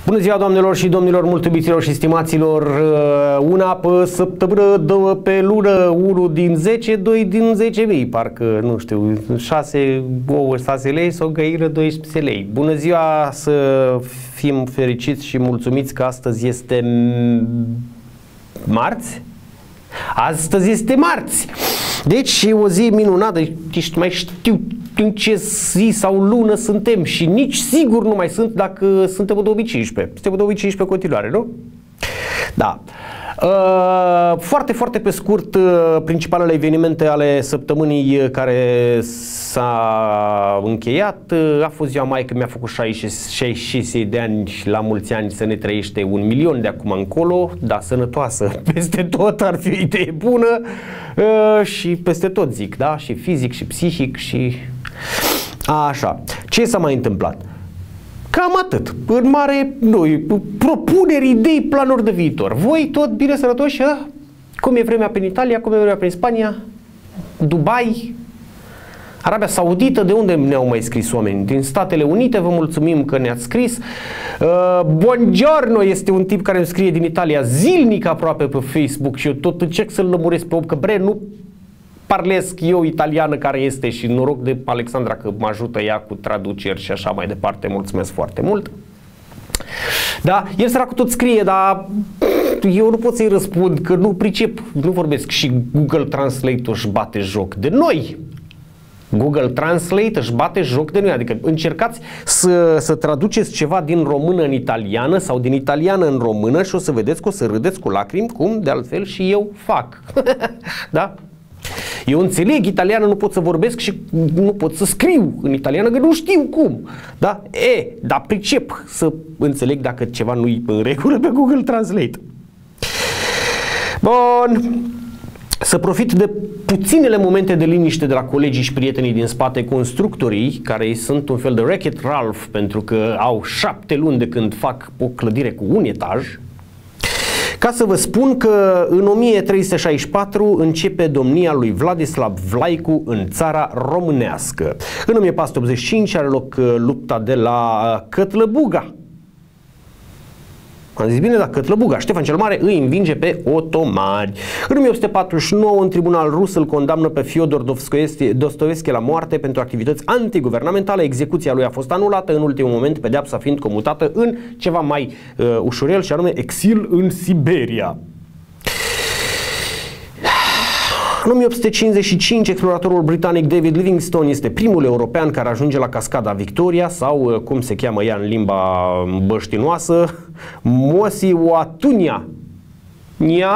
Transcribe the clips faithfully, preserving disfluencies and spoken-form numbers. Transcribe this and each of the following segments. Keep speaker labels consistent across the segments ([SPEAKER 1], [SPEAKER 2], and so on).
[SPEAKER 1] Bună ziua, doamnelor și domnilor, mult iubiților și stimaților. Una pe săptămână, două pe lună, unul din zece, doi din zece mii, parcă, nu știu, șase ouă, șase lei sau găină, doisprezece lei. Bună ziua, să fim fericiți și mulțumiți că astăzi este marți. Astăzi este marți. Deci e o zi minunată, nici mai știu în ce zi sau lună suntem și nici sigur nu mai sunt dacă suntem în două mii cincisprezece. Suntem în două mii cincisprezece în continuare, nu? Da. Uh, foarte, foarte pe scurt, uh, principalele evenimente ale săptămânii care s-a încheiat. Uh, a fost ziua Maică, mi-a făcut șaizeci și șase de ani, la mulți ani, să ne trăiește un milion de acum încolo. Da, sănătoasă peste tot ar fi o idee bună. Uh, și peste tot zic, da? Și fizic și psihic și... Așa. Ce s-a mai întâmplat? Cam atât. În mare, noi, propuneri, idei, planuri de viitor. Voi tot bine sănătoși? A? Cum e vremea prin Italia? Cum e vremea prin Spania? Dubai? Arabia Saudită? De unde ne-au mai scris oameni? Din Statele Unite, vă mulțumim că ne-ați scris. Uh, Buongiorno este un tip care îmi scrie din Italia zilnic aproape pe Facebook și eu tot încerc să-l lămuresc pe om că bre, nu parlesc eu italiană care este și noroc de Alexandra că mă ajută ea cu traduceri și așa mai departe. Mulțumesc foarte mult. Da, el săracul tot scrie, dar eu nu pot să-i răspund că nu pricep, nu vorbesc și Google Translate își bate joc de noi. Google Translate își bate joc de noi, adică încercați să, să traduceți ceva din română în italiană sau din italiană în română și o să vedeți că o să râdeți cu lacrimi, cum de altfel și eu fac. Da? Eu înțeleg italiană, nu pot să vorbesc și nu pot să scriu în italiană, că nu știu cum. Da? E, dar pricep să înțeleg dacă ceva nu-i în regulă pe Google Translate. Bun. Să profit de puținele momente de liniște de la colegii și prietenii din spate, constructorii, care sunt un fel de Wreck-It Ralph, pentru că au șapte luni de când fac o clădire cu un etaj, ca să vă spun că în o mie trei sute șaizeci și patru începe domnia lui Vladislav Vlaicu în țara românească. În o mie patru sute optzeci și cinci are loc lupta de la Cătlăbuga. Am zis bine, da, Cătlăbuga. Ștefan cel Mare îi învinge pe otomani. În o mie opt sute patruzeci și nouă, un tribunal rus îl condamnă pe Fyodor Dostoevski la moarte pentru activități antiguvernamentale. Execuția lui a fost anulată în ultimul moment, pedeapsa fiind comutată în ceva mai uh, ușurel, și anume exil în Siberia. În o mie opt sute cincizeci și cinci, exploratorul britanic David Livingstone este primul european care ajunge la cascada Victoria, sau cum se cheamă ea în limba băștinoasă, Mosiuatunia. Ia!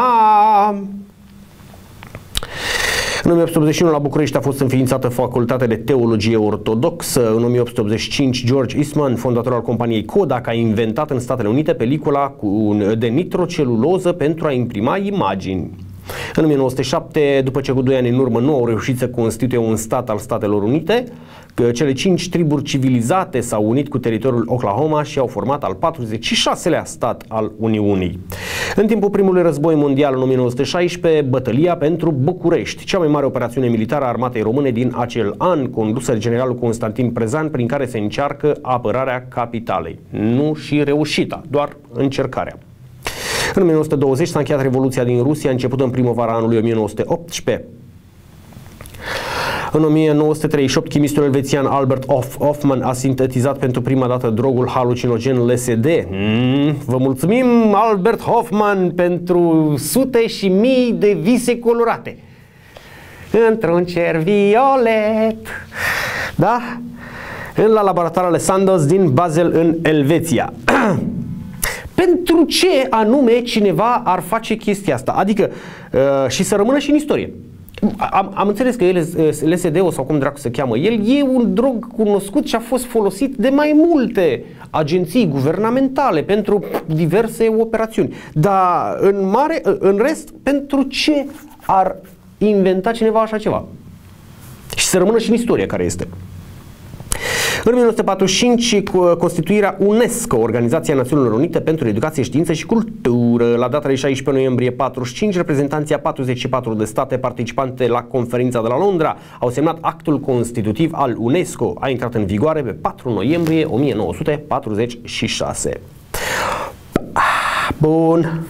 [SPEAKER 1] În o mie opt sute optzeci și unu la București a fost înființată Facultatea de Teologie Ortodoxă. În o mie opt sute optzeci și cinci, George Eastman, fondator al companiei Kodak, a inventat în Statele Unite pelicula cu, de nitroceluloză pentru a imprima imagini. În o mie nouă sute șapte, după ce cu doi ani în urmă nu au reușit să constituie un stat al Statelor Unite, că cele cinci triburi civilizate s-au unit cu teritoriul Oklahoma și au format al patruzeci și șaselea stat al Uniunii. În timpul primului război mondial, în o mie nouă sute șaisprezece, bătălia pentru București, cea mai mare operațiune militară a armatei române din acel an, condusă de generalul Constantin Prezan, prin care se încearcă apărarea capitalei. Nu și reușita, doar încercarea. În o mie nouă sute douăzeci s-a încheiat Revoluția din Rusia, început în primăvara anului o mie nouă sute optsprezece. În o mie nouă sute treizeci și opt, chimistul elvețian Albert Hofmann a sintetizat pentru prima dată drogul halucinogen L S D. Mm, vă mulțumim, Albert Hofmann, pentru sute și mii de vise colorate într-un cer violet. Da? La laboratoarele Sandoz din Basel, în Elveția. Pentru ce anume cineva ar face chestia asta? Adică, uh, și să rămână și în istorie. Am, am înțeles că L S D-ul, sau cum dracu se cheamă el, e un drog cunoscut și a fost folosit de mai multe agenții guvernamentale pentru diverse operațiuni. Dar în mare, în rest, pentru ce ar inventa cineva așa ceva? Și să rămână și în istorie care este. În o mie nouă sute patruzeci și cinci, constituirea UNESCO, Organizația Națiunilor Unite pentru Educație, Știință și Cultură. La data de șaisprezece noiembrie patruzeci și cinci, reprezentanții a patruzeci și patru de state participante la conferința de la Londra au semnat actul constitutiv al UNESCO. A intrat în vigoare pe patru noiembrie o mie nouă sute patruzeci și șase. Bun.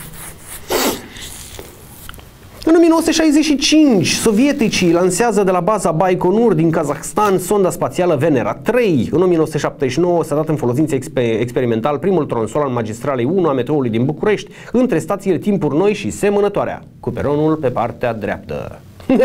[SPEAKER 1] În o mie nouă sute șaizeci și cinci, sovieticii lansează de la baza Baikonur din Kazahstan sonda spațială Venera trei. În o mie nouă sute șaptezeci și nouă s-a dat în folosință exper experimental primul tronsol al magistralei unu a metroului din București, între stațiile Timpuri Noi și Semănătoarea, cu peronul pe partea dreaptă.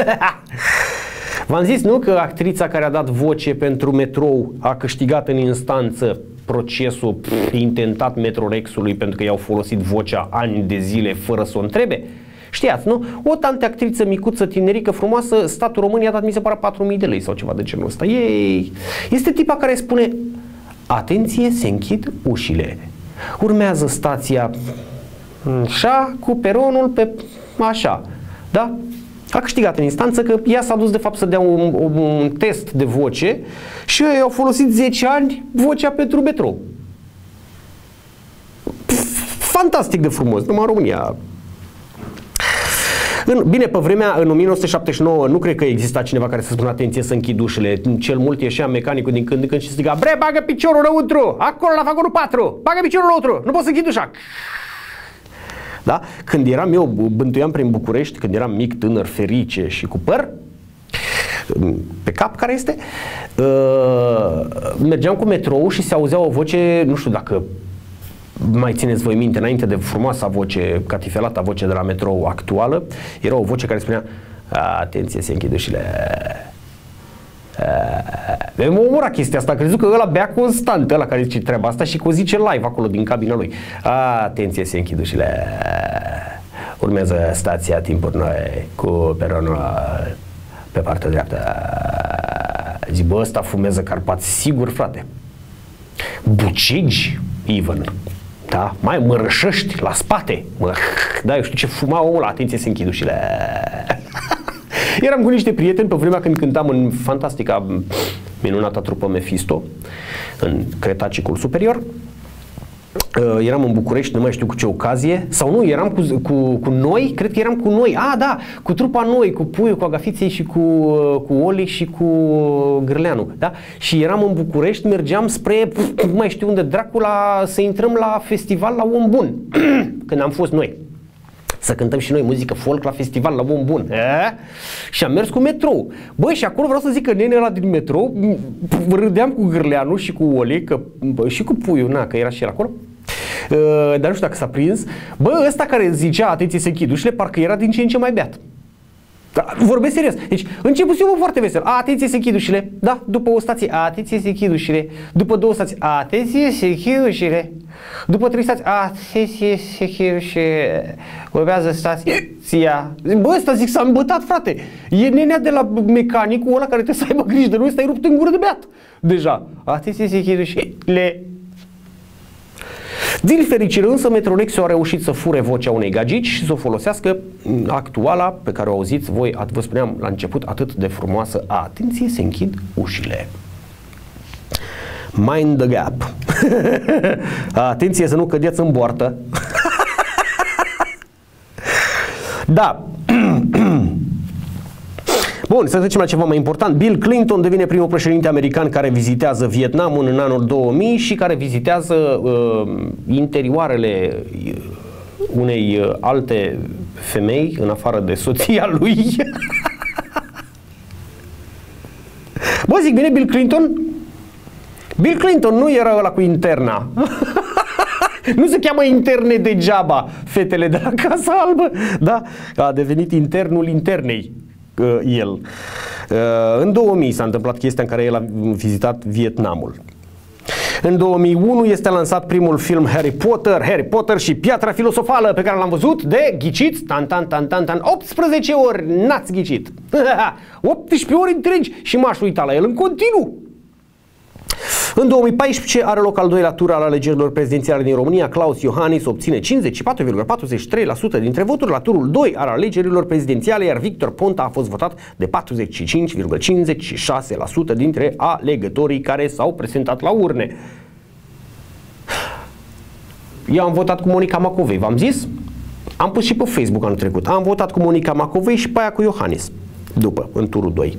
[SPEAKER 1] V-am zis, nu, că actrița care a dat voce pentru Metrou a câștigat în instanță procesul pf, intentat Metrorexului pentru că i-au folosit vocea ani de zile fără să o întrebe? Știați, nu? O tante actriță micuță, tinerică, frumoasă, statul român i-a dat, mi se pare, patru mii de lei sau ceva de genul ăsta. Ei! Este tipa care spune: atenție, se închid ușile. Urmează stația așa, cu peronul pe așa. Da? A câștigat în instanță că ea s-a dus de fapt să dea un, un test de voce și ei au folosit zece ani vocea pentru Metrou. Fantastic de frumos, numai în România. În, bine, pe vremea, în o mie nouă sute șaptezeci și nouă, nu cred că exista cineva care să spună atenție să închid ușile. Cel mult ieșea mecanicul din când în când și striga: bre, bagă piciorul înăuntru, acolo la vagonul patru, bagă piciorul înăuntru, nu poți să închid ușa. Da? Când eram eu, bântuiam prin București, când eram mic, tânăr, ferice și cu păr pe cap, care este, uh, mergeam cu metrou și se auzea o voce, nu știu dacă mai țineți voi minte, înainte de frumoasa voce, catifelata voce de la metrou actuală, era o voce care spunea: atenție, se închid ușile. Mi-a omorat chestia asta, crezut că ăla bea constant, ăla care zice treaba asta și că o zice live acolo din cabina lui. Atenție, se închid ușile. Urmează stația Timpuri Noi cu peronul pe partea dreaptă. Zic, bă, ăsta fumează Carpați, sigur, frate. Bucegi, even. Da? Mai mărășăști la spate. Mă, da, eu știu ce fuma omul, atenție, se închid ușile. Eram cu niște prieteni pe vremea când cântam în fantastica, minunata trupă Mephisto, în Cretacicul Superior. Uh, eram în București, nu mai știu cu ce ocazie, sau nu, eram cu, cu, cu noi, cred că eram cu noi, a, da, cu trupa Noi, cu Puiu, cu Agafiței și cu, cu Oli și cu Grleanu, da? Și eram în București, mergeam spre, nu mai știu unde, Dracula, să intrăm la festival la Om Bun, când am fost noi. Să cântăm și noi muzică folk la festival la Om Bun. E? Și am mers cu metrou. Băi, și acolo vreau să zic că nenea ăla din metrou, râdeam cu Gârleanu și cu Oli, că, bă, și cu Puiu, na, că era și el acolo. Uh, dar nu știu dacă s-a prins. Bă, ăsta care zicea atenție, se închid ușile, parcă era din ce în ce mai beat. Da, vorbesc serios. Deci, început eu foarte vesel. Atenție, se închid ușile. Da, după o stație, atenție, se închid ușile. După două stații, atenție, se închid ușile. După trei stații, atenție, se închid ușile. Urmează stația. Bă, ăsta zic, s-a îmbătat, frate. E nenea de la mecanicul ăla care trebuie să aibă grijă de noi, stai rupt în gură de beat. Deja. Atenție, se închid ușile. Din fericire însă, Metrorexul a reușit să fure vocea unei gagici și să o folosească actuala pe care o auziți voi, vă spuneam la început, atât de frumoasă. Atenție, se închid ușile. Mind the gap. Atenție să nu cădeți în boartă. Da. Bun, să trecem la ceva mai important. Bill Clinton devine primul președinte american care vizitează Vietnamul în anul două mii și care vizitează uh, interioarele unei uh, alte femei, în afară de soția lui. Bă, zic bine, Bill Clinton? Bill Clinton nu era ăla cu interna. Nu se cheamă interne degeaba, fetele de la Casa Albă. Da? A devenit internul internei. El. În două mii s-a întâmplat chestia în care el a vizitat Vietnamul. În două mii unu este lansat primul film Harry Potter, Harry Potter și Piatra Filosofală, pe care l-am văzut de, ghiciți, tan, tan, tan, tan, tan, optsprezece ori, n-ați ghicit. optsprezece ori întregi și m-aș uita la el în continuu. În două mii paisprezece are loc al doilea tur al alegerilor prezidențiale din România. Klaus Iohannis obține cincizeci și patru virgulă patruzeci și trei la sută dintre voturi la turul doi al alegerilor prezidențiale, iar Victor Ponta a fost votat de patruzeci și cinci virgulă cincizeci și șase la sută dintre alegătorii care s-au prezentat la urne. Eu am votat cu Monica Macovei, v-am zis? Am pus și pe Facebook anul trecut. Am votat cu Monica Macovei și pe aia cu Iohannis. După, în turul doi.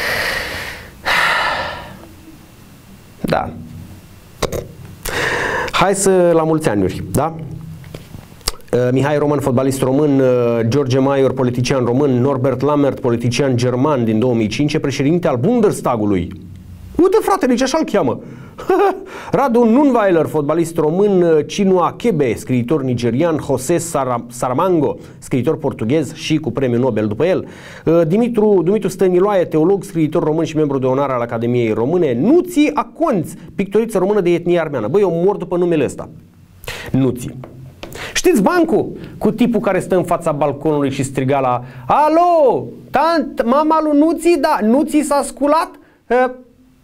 [SPEAKER 1] Da. Hai să la mulți ani, da? Mihai Roman, fotbalist român, George Maior, politician român, Norbert Lammert, politician german din două mii cinci, președinte al Bundestagului. Uite frate, deci așa-l cheamă. Radu Nunweiler, fotbalist român, Chinua Achebe, scriitor nigerian, José Saramago, scriitor portughez și cu premiul Nobel după el, Dimitru, Dumitru Stăniloae, teolog, scriitor român și membru de onoare al Academiei Române, Nuții Aconț, pictoriță română de etnie armeană. Băi, eu mor după numele ăsta. Nuții. Știți bancul cu tipul care stă în fața balconului și striga la alo, tant, mama lui Nuții, da, Nuții s-a sculat? Uh,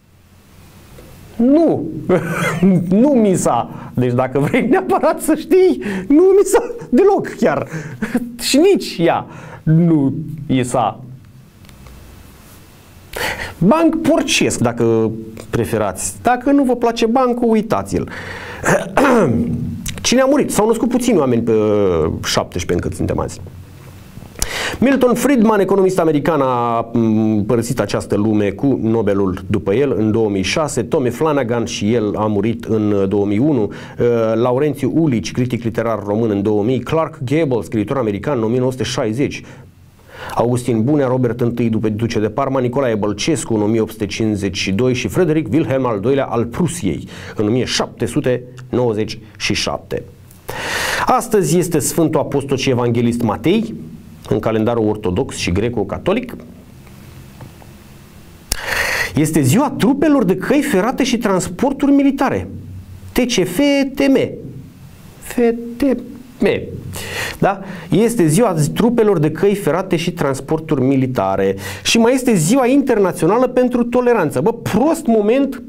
[SPEAKER 1] nu, nu misa. Deci dacă vrei neapărat să știi, nu misa deloc chiar. Și nici ea nu isa. Banc porcesc, dacă preferați. Dacă nu vă place bancul, uitați-l. Cine a murit? S-au născut puțini oameni pe șaptesprezece încât suntem azi. Milton Friedman, economist american, a părăsit această lume cu Nobelul după el în două mii șase. Tommy Flanagan și el a murit în două mii unu. Laurențiu Ulici, critic literar român, în două mii. Clark Gable, scriitor american, în o mie nouă sute șaizeci. Augustin Bunea, Robert I după duce de Parma, Nicolae Bălcescu în o mie opt sute cincizeci și doi și Frederic Wilhelm al doilea al Prusiei în o mie șapte sute nouăzeci și șapte. Astăzi este Sfântul Apostol și Evanghelist Matei în calendarul ortodox și greco-catolic. Este ziua trupelor de căi ferate și transporturi militare. T C F T M. F T M. Da? Este ziua trupelor de căi ferate și transporturi militare. Și mai este ziua internațională pentru toleranță. Bă, prost moment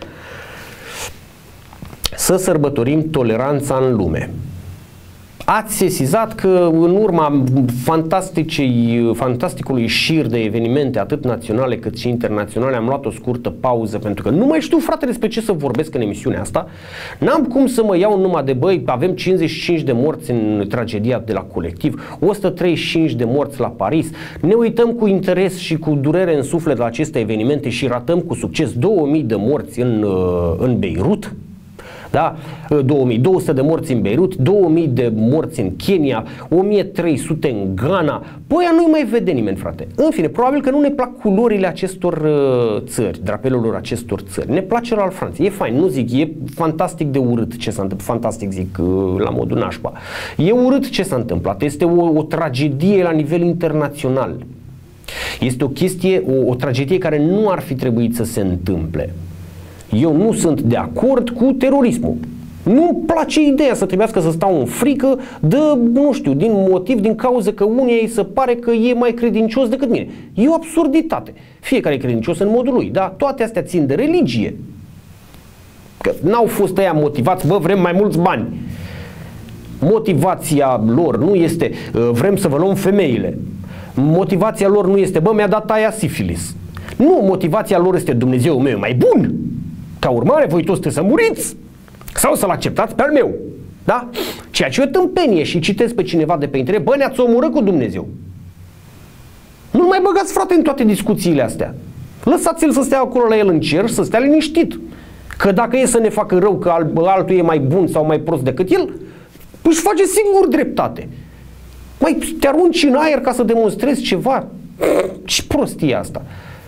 [SPEAKER 1] să sărbătorim toleranța în lume. Ați sesizat că în urma fantasticei, fantasticului șir de evenimente, atât naționale cât și internaționale, am luat o scurtă pauză pentru că nu mai știu, frate, despre ce să vorbesc în emisiunea asta. N-am cum să mă iau numai de, băi, avem cincizeci și cinci de morți în tragedia de la Colectiv, o sută treizeci și cinci de morți la Paris. Ne uităm cu interes și cu durere în suflet la aceste evenimente și ratăm cu succes două mii de morți în, în Beirut. Da? două mii două sute de morți în Beirut, două mii de morți în Kenya, o mie trei sute în Ghana. Păi aia nu-i mai vede nimeni, frate. În fine, probabil că nu ne plac culorile acestor uh, țări, drapelelor acestor țări. Ne place al Franței. E fain, nu zic, e fantastic de urât ce s-a întâmplat. Fantastic zic uh, la modul nașpa. E urât ce s-a întâmplat. Este o, o tragedie la nivel internațional. Este o chestie, o, o tragedie care nu ar fi trebuit să se întâmple. Eu nu sunt de acord cu terorismul. Nu-mi place ideea să trebuiască să stau în frică de, nu știu, din motiv, din cauză că unii îi se pare că e mai credincios decât mine. E o absurditate. Fiecare e credincios în modul lui, da? Toate astea țin de religie. Că n-au fost ăia motivați, bă, vrem mai mulți bani. Motivația lor nu este, vrem să vă luăm femeile. Motivația lor nu este, bă, mi-a dat aia sifilis. Nu, motivația lor este Dumnezeu meu mai bun. Ca urmare, voi toți trebuie să muriți sau să-l acceptați pe al meu. Da? Ceea ce e o tâmpenie și citesc pe cineva de pe internet, bă, ne-ați omorât cu Dumnezeu. Nu mai băgați, frate, în toate discuțiile astea. Lăsați-l să stea acolo la el în cer și să stea liniștit. Că dacă e să ne facă rău că altul e mai bun sau mai prost decât el, își face singur dreptate. Mai te arunci în aer ca să demonstrezi ceva. Ce prostie asta.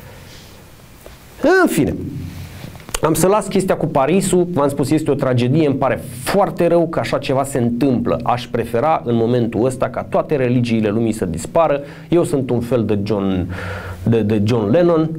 [SPEAKER 1] În fine, am să las chestia cu Parisul, v-am spus, este o tragedie, îmi pare foarte rău că așa ceva se întâmplă. Aș prefera în momentul ăsta ca toate religiile lumii să dispară. Eu sunt un fel de John, de, de John Lennon.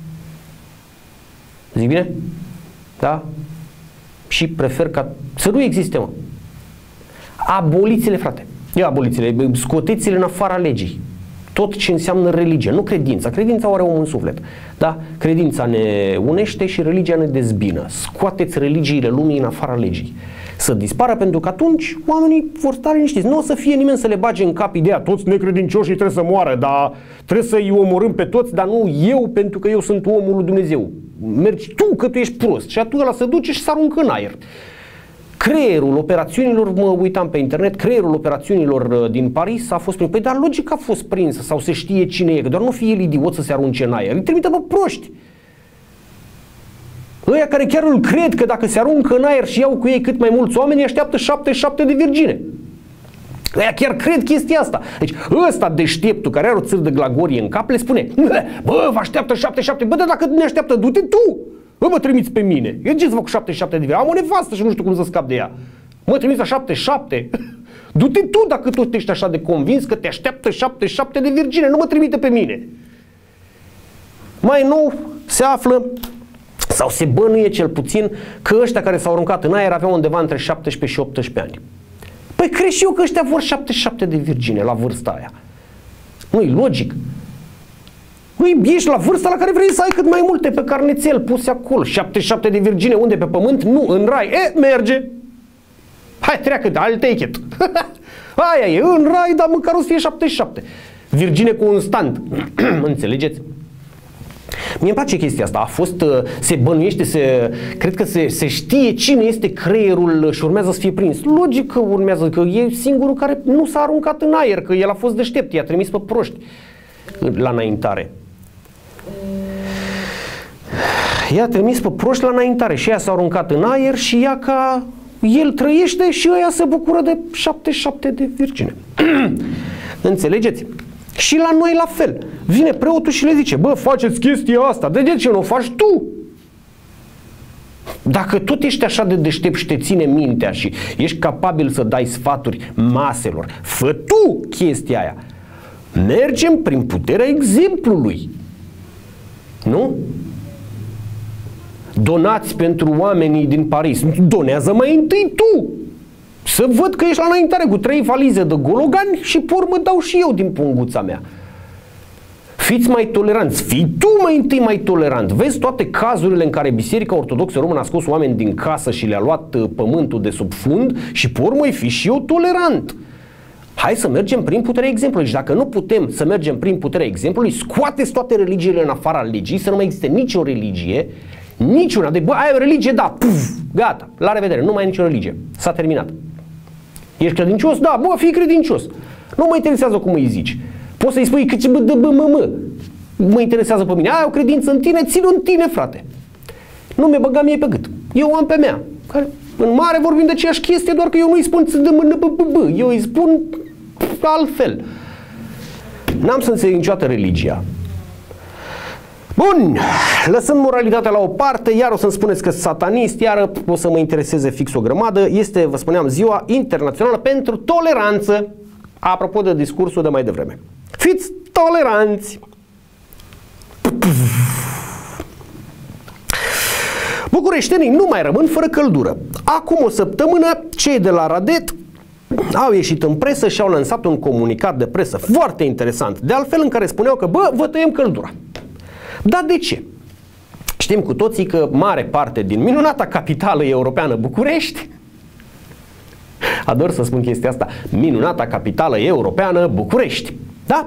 [SPEAKER 1] Zic bine? Da? Și prefer ca să nu existe, mă. Aboliți-le, frate. Eu aboliți-le, scoteți-le în afara legii. Tot ce înseamnă religie, nu credința. Credința o are omul în suflet. Da? Credința ne unește și religia ne dezbină. Scoateți religiile lumii în afara legii. Să dispară, pentru că atunci oamenii vor sta liniștiți. Nu o să fie nimeni să le bage în cap ideea, toți necredincioșii trebuie să moară, dar trebuie să-i omorâm pe toți, dar nu eu, pentru că eu sunt omul lui Dumnezeu. Mergi tu că tu ești prost. Și atunci ăla se duce și se aruncă în aer. Creierul operațiunilor, mă uitam pe internet, creierul operațiunilor din Paris a fost prins. Păi dar logic a fost prins sau se știe cine e, că doar nu fie el idiot să se arunce în aer. Îi trimite pe proști. Ăia care chiar îl cred că dacă se aruncă în aer și iau cu ei cât mai mulți oameni, așteaptă șaptezeci și șapte de virgine. Ăia chiar cred chestia asta. Deci ăsta deșteptul care are o țâr de glagorie în cap le spune: bă, vă așteaptă șaptezeci și șapte, bă, dar dacă ne așteaptă, du-te tu! Bă, mă trimiți pe mine. Eu ce să fac cu șaptezeci și șapte de virgine? Am o nevastă și nu știu cum să scap de ea. Mă trimiți la șaptezeci și șapte? Du-te tu dacă tot ești așa de convins că te așteaptă șaptezeci și șapte de virgine, nu mă trimite pe mine. Mai nou se află, sau se bănuie cel puțin, că ăștia care s-au aruncat în aer aveau undeva între șaptesprezece și optsprezece ani. Păi cred și eu că ăștia vor șaptezeci și șapte de virgine la vârsta aia. Nu-i logic. Păi ești la vârsta la care vrei să ai cât mai multe pe carnețel puse acolo. șaptezeci și șapte de virgine unde pe pământ? Nu, în rai. E, merge. Hai, treacă, I'll take it. Aia e, în rai, dar măcar o să fie șaptezeci și șapte. Virgine constant. Înțelegeți? Mie îmi place chestia asta. A fost, se bănuiește, se, cred că se, se știe cine este creierul și urmează să fie prins. Logic că urmează, că e singurul care nu s-a aruncat în aer, că el a fost deștept, i-a trimis pe proști la înaintare. I-a trimis pe proști la înaintare și ea s-a aruncat în aer și ea ca el trăiește și ăia se bucură de șaptezeci și șapte de virgine. Înțelegeți? Și la noi la fel. Vine preotul și le zice: bă, faceți chestia asta, de ce nu o faci tu? Dacă tot ești așa de deștept și te ține mintea și ești capabil să dai sfaturi maselor, fă tu chestia aia. Mergem prin puterea exemplului. Nu? Donați pentru oamenii din Paris. Donează mai întâi tu. Să văd că ești la înaintare cu trei valize de gologani și pe urmă dau și eu din punguța mea. Fiți mai toleranți. Fii tu mai întâi mai tolerant. Vezi toate cazurile în care Biserica Ortodoxă Română a scos oameni din casă și le-a luat pământul de sub fund și pe urmă fi și eu tolerant. Hai să mergem prin puterea exemplului. Și dacă nu putem să mergem prin puterea exemplului, scoateți toate religiile în afara legii, să nu mai existe nicio religie, niciuna. De bă, ai o religie? Da, puf, gata, la revedere, nu mai ai nicio religie. S-a terminat. Ești credincios? Da, bă, fii credincios. Nu mă interesează cum îi zici. Poți să-i spui că ce bă, dă, bă, mă, mă. Mă interesează pe mine. Ai o credință în tine, țin în tine, frate. Nu mi-e băga mie pe gât. Eu am pe mea. Care, în mare vorbim de aceeași chestie, doar că eu nu-i spun ță de mână, bă, bă, bă. Eu îi spun altfel. N-am să înțeleg niciodată religia. Bun, lăsând moralitatea la o parte, iar o să-mi spuneți că satanist, iar o să mă intereseze fix o grămadă. Este, vă spuneam, Ziua Internațională pentru Toleranță. Apropo de discursul de mai devreme. Fiți toleranți! Bucureștenii nu mai rămân fără căldură. Acum o săptămână, cei de la Radet au ieșit în presă și au lansat un comunicat de presă foarte interesant, de altfel, în care spuneau că, bă, vă tăiem căldura. Dar de ce? Știm cu toții că mare parte din minunata capitală europeană București, ador să spun chestia asta, minunata capitală europeană București, da?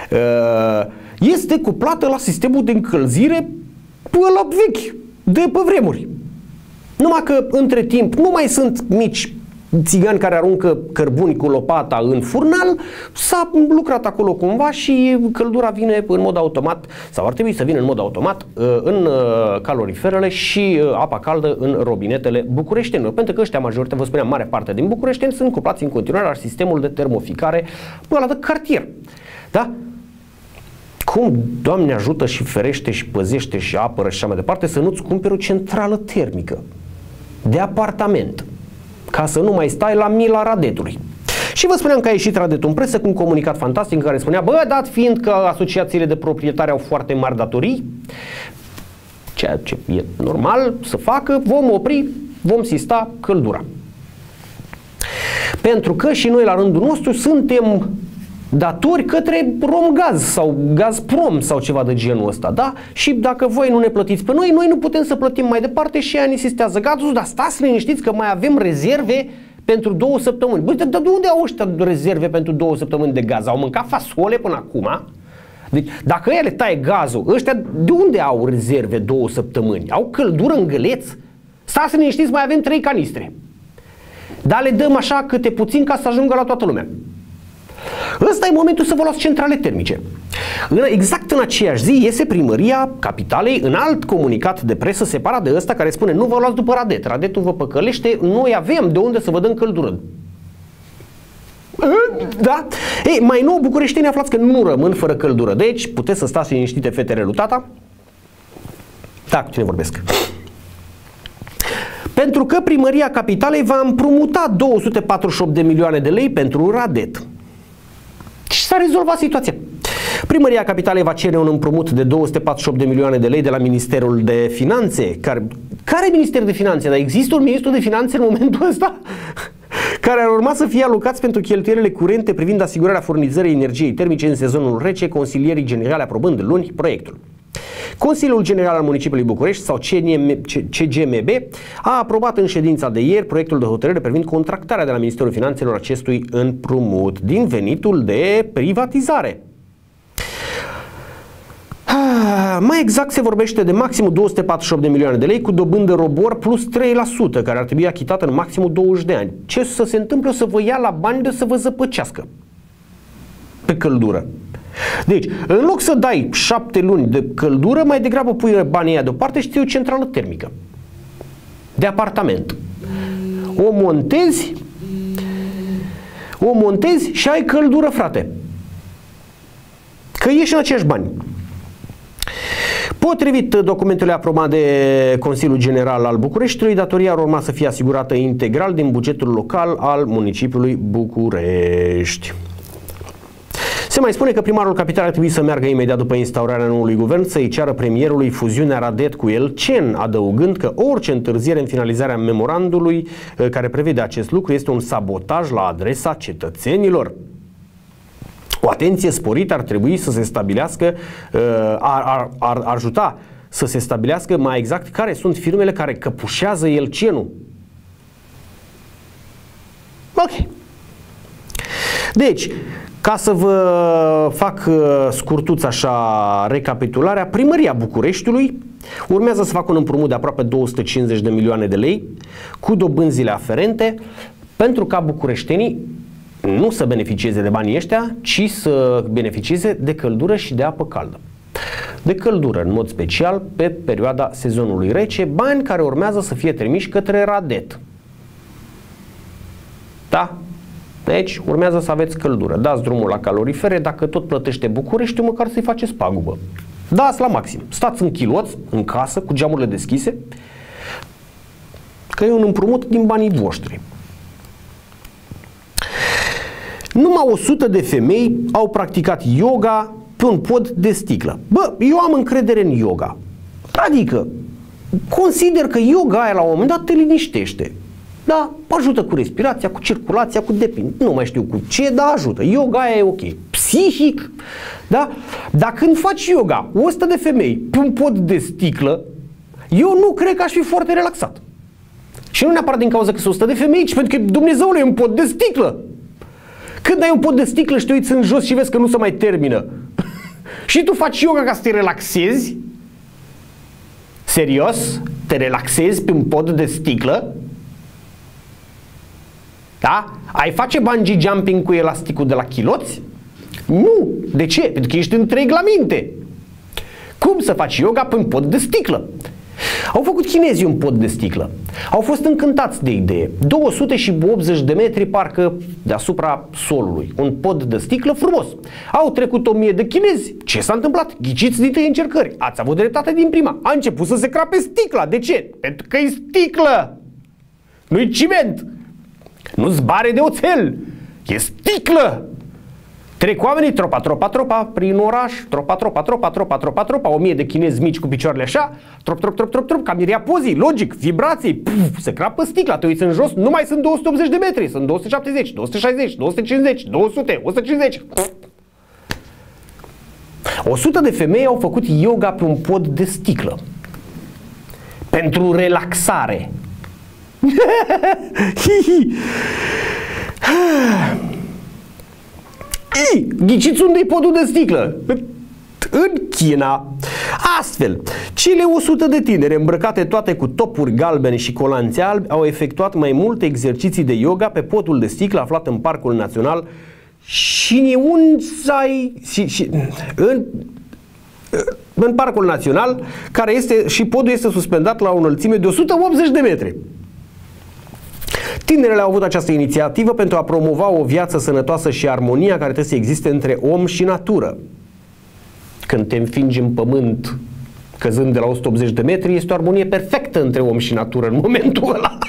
[SPEAKER 1] Este cuplată la sistemul de încălzire ăla vechi, de pe vremuri. Numai că între timp nu mai sunt mici țigani care aruncă cărbuni cu lopata în furnal, s-a lucrat acolo cumva și căldura vine în mod automat, sau ar trebui să vină în mod automat în caloriferele și apa caldă în robinetele bucureștenilor. Pentru că ăștia majoritatea, vă spuneam, mare parte din bucureșteni sunt cuplați în continuare la sistemul de termoficare ăla de cartier. Da? Cum, Doamne ajută și ferește și păzește și apără și așa mai departe, să nu-ți cumperi o centrală termică de apartament, ca să nu mai stai la mila Radetului. Și vă spuneam că a ieșit Radetul în presă cu un comunicat fantastic în care spunea: bă, dat fiind că asociațiile de proprietari au foarte mari datorii, ceea ce e normal să facă, vom opri, vom sista căldura. Pentru că și noi la rândul nostru suntem datori către Romgaz sau Gazprom sau ceva de genul ăsta, da? Și dacă voi nu ne plătiți pe noi, noi nu putem să plătim mai departe și ea ne insistează gazul, dar stați liniștiți că mai avem rezerve pentru două săptămâni. Băi, dar de unde au ăștia rezerve pentru două săptămâni de gaz? Au mâncat fasole până acum? Deci, dacă ele taie gazul, ăștia de unde au rezerve două săptămâni? Au căldură în găleț? Stați liniștiți, mai avem trei canistre. Dar le dăm așa câte puțin ca să ajungă la toată lumea. Ăsta e momentul să vă luați centrale termice. Exact în aceeași zi iese Primăria Capitalei în alt comunicat de presă separat de ăsta care spune: nu vă luați după Radet, Radetul vă păcălește, noi avem de unde să vă dăm căldură. Da? Ei, mai nou bucureștenii aflați că nu rămân fără căldură, deci puteți să stați liniștite, fetele lui tata. Da, cu cine vorbesc? Pentru că Primăria Capitalei va împrumuta două sute patruzeci și opt de milioane de lei pentru Radet. Și s-a rezolvat situația. Primăria Capitalei va cere un împrumut de două sute patruzeci și opt de milioane de lei de la Ministerul de Finanțe. Care, care Minister de Finanțe? Dar există un Ministru de Finanțe în momentul ăsta? Care ar urma să fie alocați pentru cheltuielile curente privind asigurarea furnizării energiei termice în sezonul rece, consilierii generale aprobând luni proiectul. Consiliul General al Municipiului București sau C G M B a aprobat în ședința de ieri proiectul de hotărâre privind contractarea de la Ministerul Finanțelor acestui împrumut din venitul de privatizare. Mai exact se vorbește de maximum două sute patruzeci și opt de milioane de lei cu dobândă robor plus trei la sută, care ar trebui achitată în maximum douăzeci de ani. Ce să se întâmple? O să vă ia la bani de să vă zăpăcească pe căldură. Deci, în loc să dai șapte luni de căldură, mai degrabă pui banii aia deoparte și ții o centrală termică de apartament. O montezi, o montezi și ai căldură, frate. Că ieși în aceiași bani. Potrivit documentului aprobat de Consiliul General al Bucureștiului, datoria ar urma să fie asigurată integral din bugetul local al municipiului București. Se mai spune că primarul Capitalei ar trebui să meargă imediat după instaurarea noului guvern să-i ceară premierului fuziunea Radet cu Elcen, adăugând că orice întârziere în finalizarea memorandului care prevede acest lucru este un sabotaj la adresa cetățenilor. O atenție sporită ar trebui să se stabilească, ar, ar, ar ajuta să se stabilească mai exact care sunt firmele care căpușează Elcenul. Ok. Deci, ca să vă fac scurtuț așa recapitularea, Primăria Bucureștiului urmează să facă un împrumut de aproape două sute cincizeci de milioane de lei cu dobânzile aferente pentru ca bucureștenii nu să beneficieze de banii ăștia, ci să beneficieze de căldură și de apă caldă. De căldură, în mod special, pe perioada sezonului rece, bani care urmează să fie trimiși către Radet. Da? Deci, urmează să aveți căldură. Dați drumul la calorifere, dacă tot plătește Bucureștiul, măcar să-i faceți pagubă. Dați la maxim. Stați în chiloți, în casă, cu geamurile deschise, că e un împrumut din banii voștri. Numai o sută de femei au practicat yoga pe un pod de sticlă. Bă, eu am încredere în yoga. Adică, consider că yoga aia la un moment dat te liniștește. Da, ajută cu respirația, cu circulația, cu depind. Nu mai știu cu ce, dar ajută. Yoga aia e ok. Psihic, da? Dar când faci yoga, o sută de femei pe un pod de sticlă, eu nu cred că aș fi foarte relaxat. Și nu neapărat din cauza că sunt o sută de femei, ci pentru că Dumnezeule e un pod de sticlă. Când ai un pod de sticlă și te uiți în jos și vezi că nu se mai termină și tu faci yoga ca să te relaxezi, serios, te relaxezi pe un pod de sticlă, da? Ai face bungee jumping cu elasticul de la chiloți? Nu. De ce? Pentru că ești între reglaminte. Cum să faci yoga pe un pod de sticlă? Au făcut chinezii un pod de sticlă. Au fost încântați de idee. două sute optzeci de metri parcă deasupra solului. Un pod de sticlă frumos. Au trecut o mie de chinezi. Ce s-a întâmplat? Ghiciți dintre încercări. Ați avut dreptate din prima. A început să se crape sticla. De ce? Pentru că e sticlă. Nu-i ciment. Nu-ți bare de oțel. E sticlă. Trec oamenii, tropa, tropa, tropa, prin oraș, tropa, tropa, tropa, tropa, tropa, tropa, o mie de chinezi mici cu picioarele așa, trop, trop, trop, trop, trop, ca mirea pozii, logic, vibrații, puf, se crapă sticla, te uiți în jos, nu mai sunt două sute optzeci de metri, sunt două sute șaptezeci, două sute șaizeci, două sute cincizeci, două sute, o sută cincizeci. o sută de femei au făcut yoga pe un pod de sticlă. Pentru relaxare. Ei, ghiciți unde-i podul de sticlă? În China. Astfel, cele o sută de tinere îmbrăcate toate cu topuri galbene și colanți albi au efectuat mai multe exerciții de yoga pe podul de sticlă aflat în Parcul Național și unde ai și, și, în, în Parcul Național, care este, și podul este suspendat la o înălțime de o sută optzeci de metri. Tinerele au avut această inițiativă pentru a promova o viață sănătoasă și armonia care trebuie să existe între om și natură. Când te înfingi în pământ căzând de la o sută optzeci de metri, este o armonie perfectă între om și natură în momentul ăla.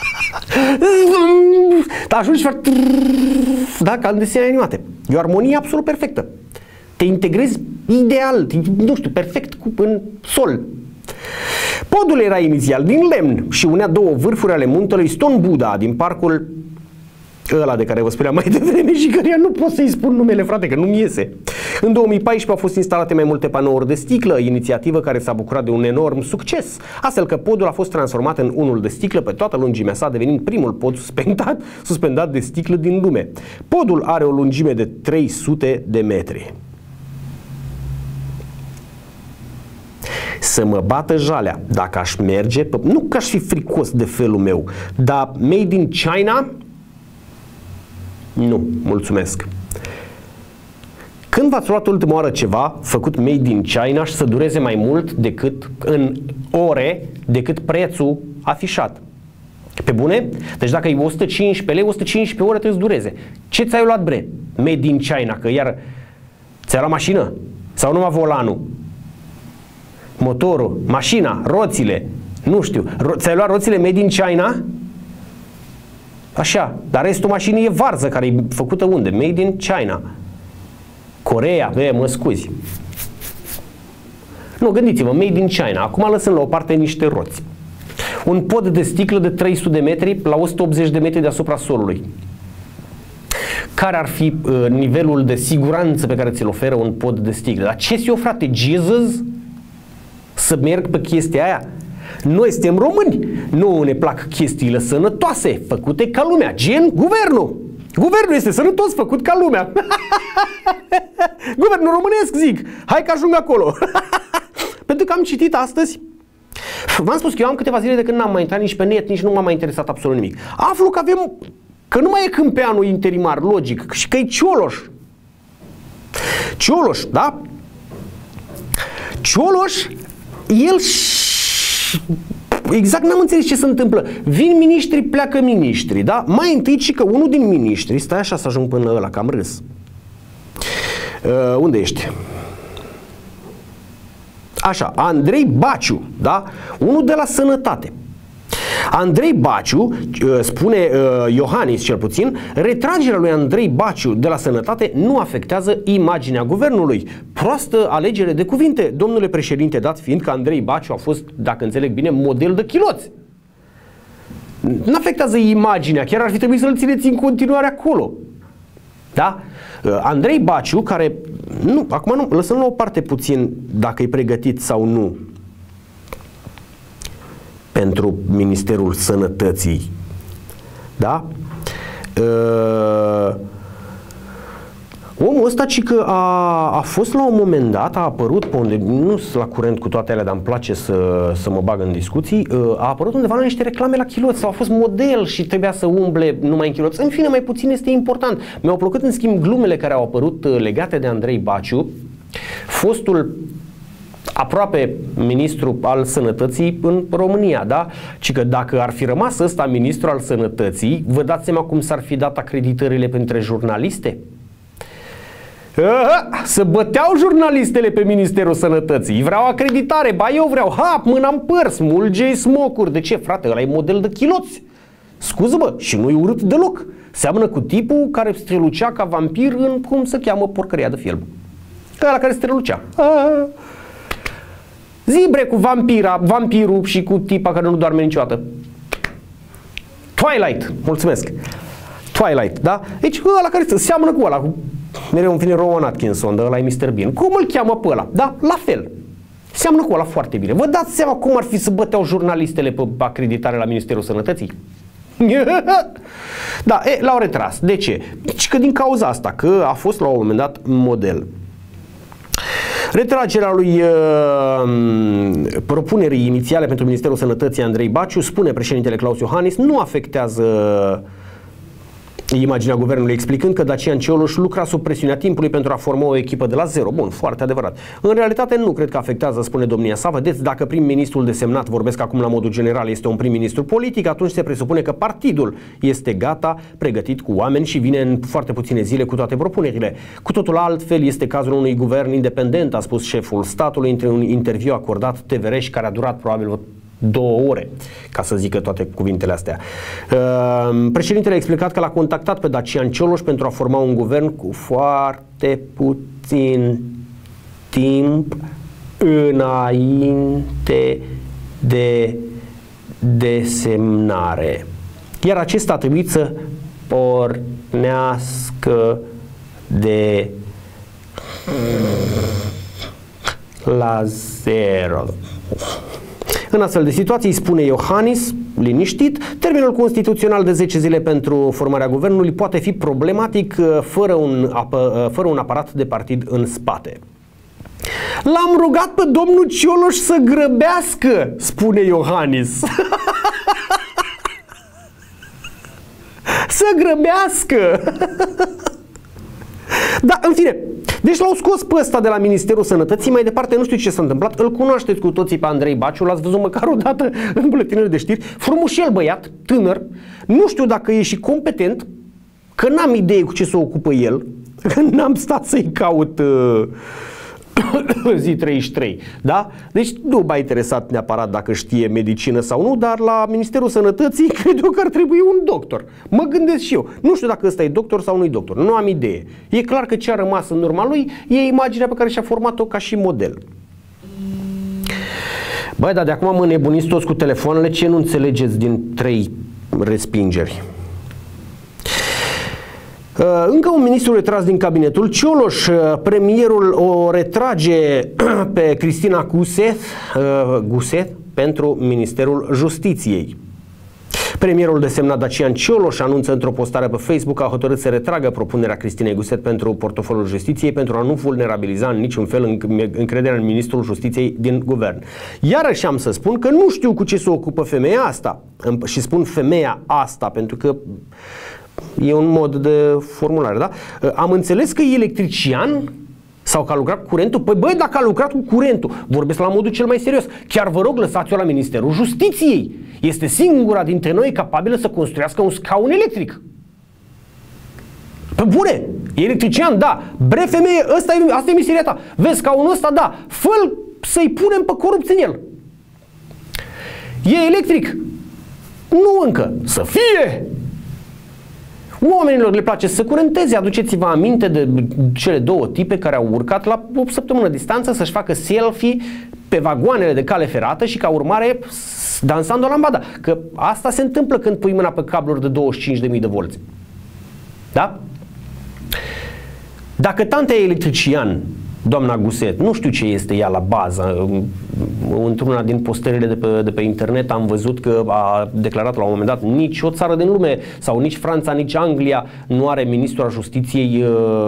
[SPEAKER 1] Da, ajungi foarte... Da, ca în desene animate. E o armonie absolut perfectă. Te integrezi ideal, nu știu, perfect cu, în sol. Podul era inițial din lemn și unea două vârfuri ale muntelui Stone Buddha din parcul ăla de care vă spuneam mai devreme și căreia nu pot să-i spun numele, frate, că nu-mi iese. În două mii paisprezece au fost instalate mai multe panouri de sticlă, inițiativă care s-a bucurat de un enorm succes, astfel că podul a fost transformat în unul de sticlă pe toată lungimea sa, devenind primul pod suspendat, suspendat de sticlă din lume. Podul are o lungime de trei sute de metri. Să mă bată jalea dacă aș merge, pe... nu că aș fi fricos de felul meu, dar made in China? Nu, mulțumesc. Când v-ați luat ultima oară ceva făcut made in China și să dureze mai mult decât în ore, decât prețul afișat? Pe bune? Deci dacă e o sută cincisprezece lei, o sută cincisprezece ore trebuie să dureze. Ce ți-ai luat, bre? Made in China, că iar ți-ai luat mașină? Sau numai volanul? Motorul, mașina, roțile, nu știu. Ți-ai luat roțile made in China? Așa, dar restul mașinii e varză, care e făcută unde? Made in China. Coreea, bă, mă scuzi. Nu, gândiți-vă, made in China. Acum lăsăm la o parte niște roți. Un pod de sticlă de trei sute de metri la o sută optzeci de metri deasupra solului. Care ar fi uh, nivelul de siguranță pe care ți-l oferă un pod de sticlă? Dar ce ți-o, frate, Jesus? Să merg pe chestia aia? Noi suntem români, nu ne plac chestiile sănătoase, făcute ca lumea, gen guvernul. Guvernul este sănătos, făcut ca lumea. Guvernul românesc, zic, hai că ajung acolo. Pentru că am citit astăzi, v-am spus că eu am câteva zile de când n-am mai intrat nici pe net, nici nu m-a mai interesat absolut nimic. Aflu că avem, că nu mai e Câmpeanu interimar, logic, și că e Cioloș. Cioloș, da? Cioloș, el exact n-am înțeles ce se întâmplă. Vin miniștri, pleacă miniștri, da? Mai întâi și că unul din miniștri, stai așa să ajung până ăla, că am râs. Uh, unde ești? Așa, Andrei Baciu, da? Unul de la Sănătate. Andrei Baciu, spune uh, Iohannis cel puțin, retragerea lui Andrei Baciu de la Sănătate nu afectează imaginea guvernului. Proastă alegere de cuvinte, domnule președinte, dat fiind că Andrei Baciu a fost, dacă înțeleg bine, model de chiloți. Nu afectează imaginea, chiar ar fi trebuit să-l țineți în continuare acolo. Da? Uh, Andrei Baciu, care, nu, acum nu, lăsăm la o parte puțin dacă e pregătit sau nu pentru Ministerul Sănătății. Da? Uh, omul ăsta, ci că a, a fost la un moment dat, a apărut pe unde, nu sunt la curent cu toate alea, dar îmi place să, să mă bag în discuții, uh, a apărut undeva la niște reclame la chiloți sau a fost model și trebuia să umble numai în chiloți. În fine, mai puțin este important. Mi-au plăcut, în schimb, glumele care au apărut uh, legate de Andrei Baciu, fostul aproape ministru al sănătății în România, da? Ci că dacă ar fi rămas ăsta ministru al sănătății, vă dați seama cum s-ar fi dat acreditările pentru jurnaliste? Aha, să băteau jurnalistele pe Ministerul Sănătății. Vreau acreditare, ba eu vreau, hap, mâna în păr, smulge-i smocuri. De ce, frate? Ăla e model de chiloți. Scuză-mă, și nu-i urât deloc. Seamănă cu tipul care strălucea ca vampir în, cum se cheamă, porcăria de film. Ăla care strălucea. Ah. Zibre cu vampira, vampirul și cu tipa care nu doarme niciodată. Twilight, mulțumesc. Twilight, da? Deci ăla care seamănă cu ăla, cu, mereu îmi vine Rowan Atkinson, de ăla e mister Bean. Cum îl cheamă pe ăla? Da? La fel. Seamănă cu ăla foarte bine. Vă dați seama cum ar fi să băteau jurnalistele pe acreditare la Ministerul Sănătății? Da, e, l-au retras. De ce? Deci că din cauza asta, că a fost la un moment dat model. Retragerea lui uh, propunerii inițiale pentru Ministerul Sănătății Andrei Baciu, spune președintele Claus Iohannis, nu afectează imaginea guvernului, explicând că Dacian Cioloș lucra sub presiunea timpului pentru a forma o echipă de la zero. Bun, foarte adevărat. În realitate nu cred că afectează, spune domnia sa. Vedeți, dacă prim-ministrul desemnat, vorbesc acum la modul general, este un prim-ministru politic, atunci se presupune că partidul este gata, pregătit cu oameni și vine în foarte puține zile cu toate propunerile. Cu totul altfel este cazul unui guvern independent, a spus șeful statului într-un interviu acordat T V R și care a durat probabil două ore, ca să zică toate cuvintele astea. Uh, președintele a explicat că l-a contactat pe Dacian Cioloș pentru a forma un guvern cu foarte puțin timp înainte de desemnare. Iar acesta a trebuit să pornească de la zero. În astfel de situații, spune Iohannis, liniștit, termenul constituțional de zece zile pentru formarea guvernului poate fi problematic fără un, apă, fără un aparat de partid în spate. L-am rugat pe domnul Cioloș să grăbească, spune Iohannis. Să grăbească! Da, în fine, deci l-au scos pe ăsta de la Ministerul Sănătății, mai departe nu știu ce s-a întâmplat, îl cunoașteți cu toții pe Andrei Baciu, l-ați văzut măcar o dată în buletinele de știri, frumușel băiat, tânăr, nu știu dacă e și competent, că n-am idee cu ce se ocupă el, că n-am stat să-i caut uh, zi treizeci și trei, da? Deci nu m-a interesat neapărat dacă știe medicină sau nu, dar la Ministerul Sănătății cred eu că ar trebui un doctor. Mă gândesc și eu. Nu știu dacă ăsta e doctor sau nu-i doctor. Nu am idee. E clar că ce a rămas în urma lui e imaginea pe care și-a format-o ca și model. Băi, dar de acum mă nebuniți toți cu telefoanele. Ce nu înțelegeți din trei respingeri? Încă un ministru retras din cabinetul Cioloș, premierul o retrage pe Cristina Guset, Guset pentru Ministerul Justiției. Premierul desemnat Dacian Cioloș anunță într-o postare pe Facebook că a hotărât să retragă propunerea Cristinei Guset pentru portofoliul Justiției pentru a nu vulnerabiliza în niciun fel încrederea în ministrul Justiției din guvern. Iarăși am să spun că nu știu cu ce se ocupă femeia asta. Și spun femeia asta pentru că e un mod de formulare, da? Am înțeles că e electrician sau că a lucrat cu curentul. Păi băi, dacă a lucrat cu curentul, vorbesc la modul cel mai serios. Chiar vă rog, lăsați-o la Ministerul Justiției. Este singura dintre noi capabilă să construiască un scaun electric. Pe bune, e electrician, da. Bre, femeie, ăsta e, asta e miseria ta. Vezi scaunul ăsta, da. Fă-l să-i punem pe corupție în el. E electric? Nu încă. Să fie! Oamenilor le place să curenteze. Aduceți-vă aminte de cele două tipe care au urcat la o săptămână distanță să-și facă selfie pe vagoanele de cale ferată și ca urmare dansando lambada. Că asta se întâmplă când pui mâna pe cabluri de douăzeci și cinci de mii de volți. Da? Dacă tanta e electrician, doamna Guset, nu știu ce este ea la bază. Într-una din postările de pe, de pe internet am văzut că a declarat la un moment dat nici o țară din lume sau nici Franța, nici Anglia nu are ministrul al justiției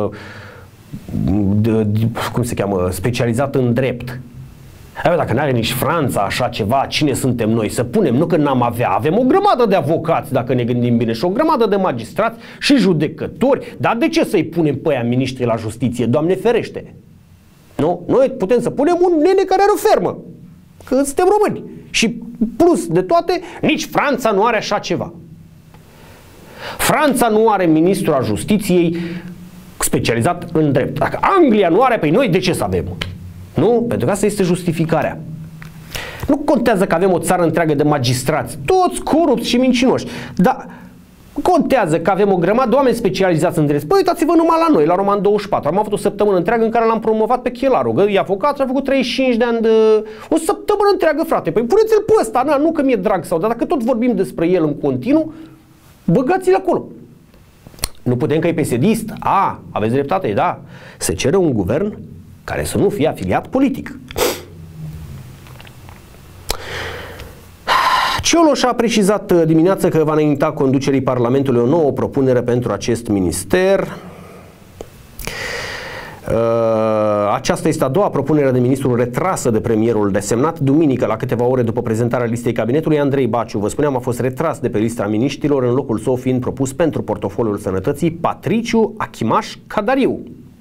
[SPEAKER 1] de, de, cum se cheamă, specializat în drept. Hai, dacă n-are nici Franța așa ceva, cine suntem noi? Să punem, nu că n-am avea, avem o grămadă de avocați dacă ne gândim bine și o grămadă de magistrați și judecători, dar de ce să-i punem pe aia miniștri la justiție? Doamne ferește! Nu? Noi putem să punem un nene care are o fermă, că suntem români. Și plus de toate, nici Franța nu are așa ceva. Franța nu are ministrul al justiției specializat în drept. Dacă Anglia nu are, pe noi de ce să avem? Nu? Pentru că asta este justificarea. Nu contează că avem o țară întreagă de magistrați, toți corupți și mincinoși, dar contează că avem o grămadă de oameni specializați în drept. Păi uitați-vă numai la noi, la Roman douăzeci și patru. Am avut o săptămână întreagă în care l-am promovat pe Chelaru. E avocat și a făcut treizeci și cinci de ani de... O săptămână întreagă, frate. Păi puneți-l pe ăsta, na, nu că mi-e drag sau... Dar dacă tot vorbim despre el în continuu, băgați-l acolo. Nu putem că e P S D-ist. A, aveți dreptate, da. Se cere un guvern care să nu fie afiliat politic. Cioloș a precizat dimineața că va înainta conducerii Parlamentului o nouă propunere pentru acest minister. Aceasta este a doua propunere de ministru retrasă de premierul desemnat. Duminică, la câteva ore după prezentarea listei cabinetului, Andrei Baciu, vă spuneam, a fost retras de pe lista miniștrilor, în locul său fiind propus pentru portofoliul sănătății Patriciu Achimaș Cadariu.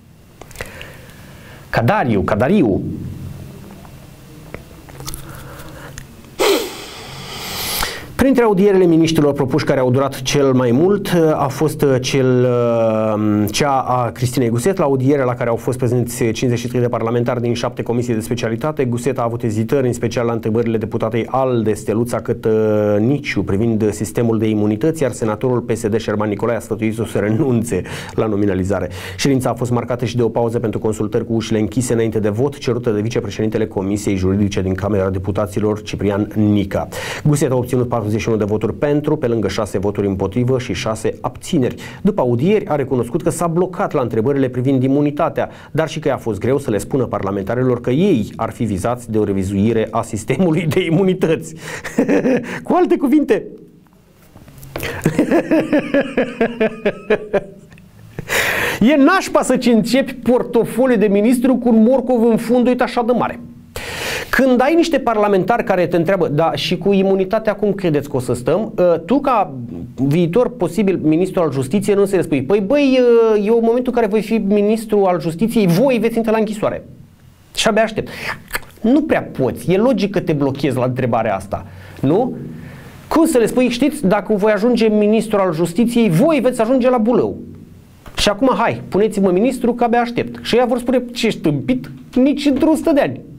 [SPEAKER 1] Cadariu, Cadariu. Printre audierele miniștrilor propuși care au durat cel mai mult a fost cel, cea a Cristinei Guset, la audiere la care au fost prezenți cincizeci și trei de parlamentari din șapte comisii de specialitate. Guset a avut ezitări, în special la întrebările deputatei ALDE Steluța Cătăniciu privind sistemul de imunități, iar senatorul P S D Șerban Nicolae a sfătuit-o să renunțe la nominalizare. Ședința a fost marcată și de o pauză pentru consultări cu ușile închise înainte de vot, cerută de vicepreședintele Comisiei Juridice din Camera Deputaților, Ciprian Nica. Guset a obținut patruzeci și unu de voturi pentru, pe lângă șase voturi împotrivă și șase abțineri. După audieri a recunoscut că s-a blocat la întrebările privind imunitatea, dar și că i-a fost greu să le spună parlamentarilor că ei ar fi vizați de o revizuire a sistemului de imunități. Cu alte cuvinte, e nașpa să-ți începi portofoliu de ministru cu un morcov în funduit așa de mare. Când ai niște parlamentari care te întreabă, da, și cu imunitatea cum credeți că o să stăm, tu ca viitor posibil ministru al justiției nu se răspui, păi băi, eu în momentul în care voi fi ministru al justiției, voi veți intra la închisoare. Și abia aștept. Nu prea poți, e logic că te blochezi la întrebarea asta, nu? Cum să le spui, știți, dacă voi ajunge ministru al justiției, voi veți ajunge la Bulău. Și acum, hai, puneți-mă ministru că abia aștept. Și ea vor spune, ce ești tâmpit? Nici într-o sută de ani.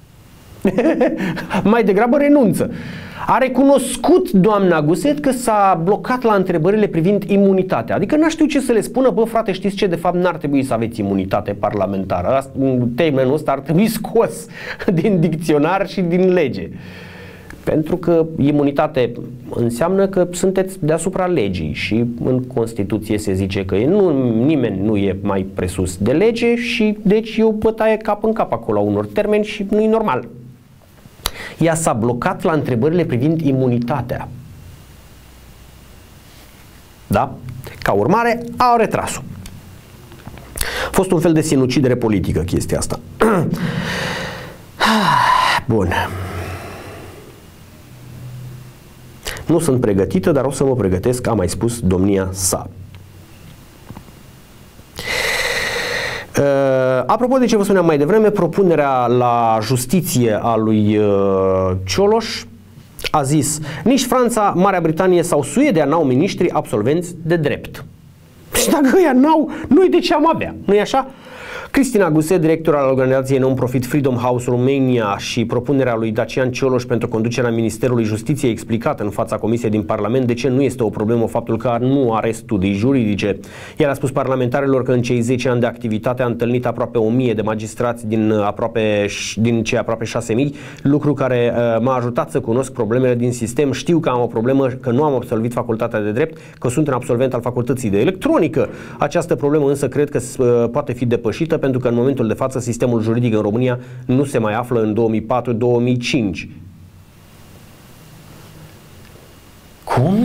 [SPEAKER 1] Mai degrabă renunță. A recunoscut doamna Guset că s-a blocat la întrebările privind imunitatea. Adică n-a știut ce să le spună, bă frate, știți ce, de fapt n-ar trebui să aveți imunitate parlamentară. Termenul ăsta ar trebui scos din dicționar și din lege. Pentru că imunitate înseamnă că sunteți deasupra legii și în Constituție se zice că nu, nimeni nu e mai presus de lege și deci e o bătaie cap în cap acolo a unor termeni și nu e normal. Ea s-a blocat la întrebările privind imunitatea. Da? Ca urmare, au retras-o. A fost un fel de sinucidere politică chestia asta. Bun. Nu sunt pregătită, dar o să mă pregătesc, a mai spus domnia sa. Uh, apropo de ce vă spuneam mai devreme, propunerea la justiție a lui uh, Cioloș a zis: nici Franța, Marea Britanie sau Suedia n-au miniștri absolvenți de drept. Și dacă ăia n-au, noi de ce am avea? Nu-i așa? Cristina Guset, director al organizației non-profit Freedom House Romania, și propunerea lui Dacian Cioloș pentru conducerea Ministerului Justiției, explicat în fața Comisiei din Parlament de ce nu este o problemă faptul că nu are studii juridice. El a spus parlamentarilor că în cei zece ani de activitate a întâlnit aproape o mie de magistrați din, aproape, din cei aproape șase mii, lucru care uh, m-a ajutat să cunosc problemele din sistem. Știu că am o problemă, că nu am absolvit facultatea de drept, că sunt un absolvent al facultății de electronică. Această problemă însă cred că uh, poate fi depășită, pentru că în momentul de față sistemul juridic în România nu se mai află în două mii patru două mii cinci. Cum?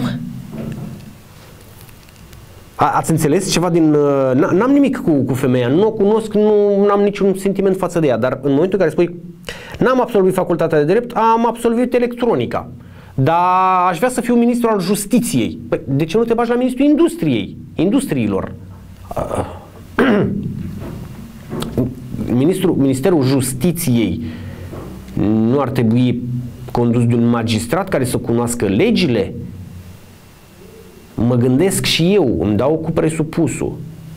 [SPEAKER 1] A, ați înțeles ceva din... Uh, n-am nimic cu, cu femeia, nu o cunosc, nu am niciun sentiment față de ea, dar în momentul în care spui n-am absolvit facultatea de drept, am absolvit electronica, dar aș vrea să fiu ministru al justiției. Păi, de ce nu te bagi la ministrul industriei? Industriilor. Uh. Ministrul, Ministerul Justiției nu ar trebui condus de un magistrat care să cunoască legile? Mă gândesc și eu, îmi dau cu presupusul.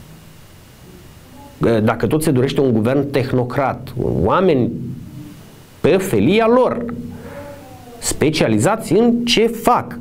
[SPEAKER 1] Dacă tot se dorește un guvern tehnocrat, oameni pe felia lor, specializați în ce fac.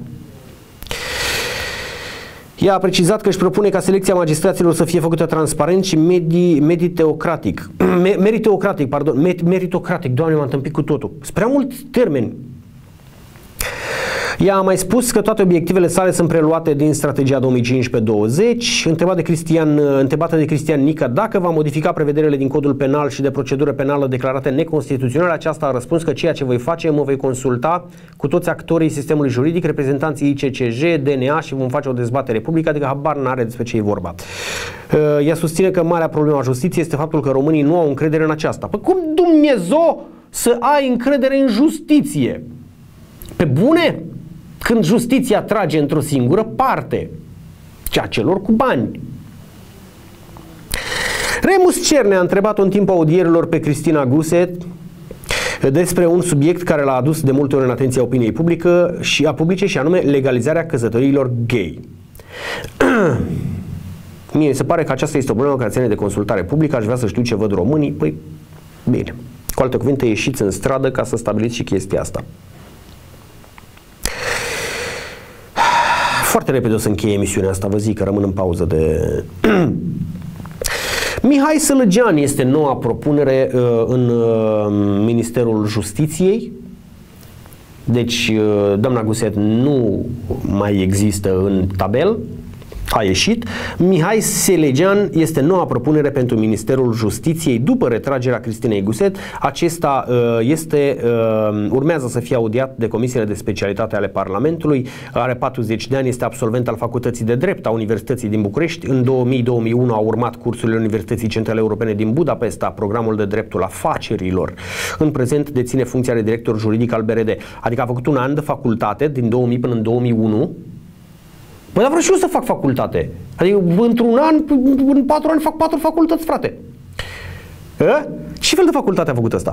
[SPEAKER 1] Ea a precizat că își propune ca selecția magistraților să fie făcută transparent și meritocratic. Meritocratic, pardon, meritocratic, Doamne, m-am întâmpit cu totul. Sunt prea mulți termeni. Ea a mai spus că toate obiectivele sale sunt preluate din strategia două mii cincisprezece douăzeci. Întrebat de Cristian, întrebată de Cristian Nica dacă va modifica prevederile din codul penal și de procedură penală declarate neconstituționale, aceasta a răspuns că ceea ce voi face, mă voi consulta cu toți actorii sistemului juridic, reprezentanții I C C J, D N A și vom face o dezbatere publică, adică habar n-are despre ce e vorba. Ea susține că marea problemă a justiției este faptul că românii nu au încredere în aceasta. Păi cum Dumnezeu să ai încredere în justiție? Pe bune? Când justiția trage într-o singură parte, cea celor cu bani. Remus Cerne a întrebat-o în timpul audierilor pe Cristina Guset despre un subiect care l-a adus de multe ori în atenția opiniei publică și a publice, și anume legalizarea căsătoriilor gay. Mie mi se pare că aceasta este o problemă care ține de consultare publică, aș vrea să știu ce văd românii. Păi, bine. Cu alte cuvinte, ieșiți în stradă ca să stabiliți și chestia asta. Foarte repede o să încheie emisiunea asta, vă zic că rămân în pauză de... Mihai Sălăgean este noua propunere uh, în uh, Ministerul Justiției. Deci, uh, doamna Guset nu mai există în tabel, a ieșit. Mihai Sălăgean este noua propunere pentru Ministerul Justiției după retragerea Cristinei Guset. Acesta uh, este, uh, urmează să fie audiat de comisiile de specialitate ale Parlamentului. Are patruzeci de ani, este absolvent al Facultății de Drept a Universității din București. În două mii - două mii unu a urmat cursurile Universității Centrale Europene din Budapesta, programul de dreptul afacerilor. În prezent deține funcția de director juridic al B R D. Adică a făcut un an de facultate din două mii până în două mii unu. Bă, dar vreau și eu să fac facultate. Adică într-un an, în patru ani fac patru facultăți, frate. A? Ce fel de facultate a făcut ăsta?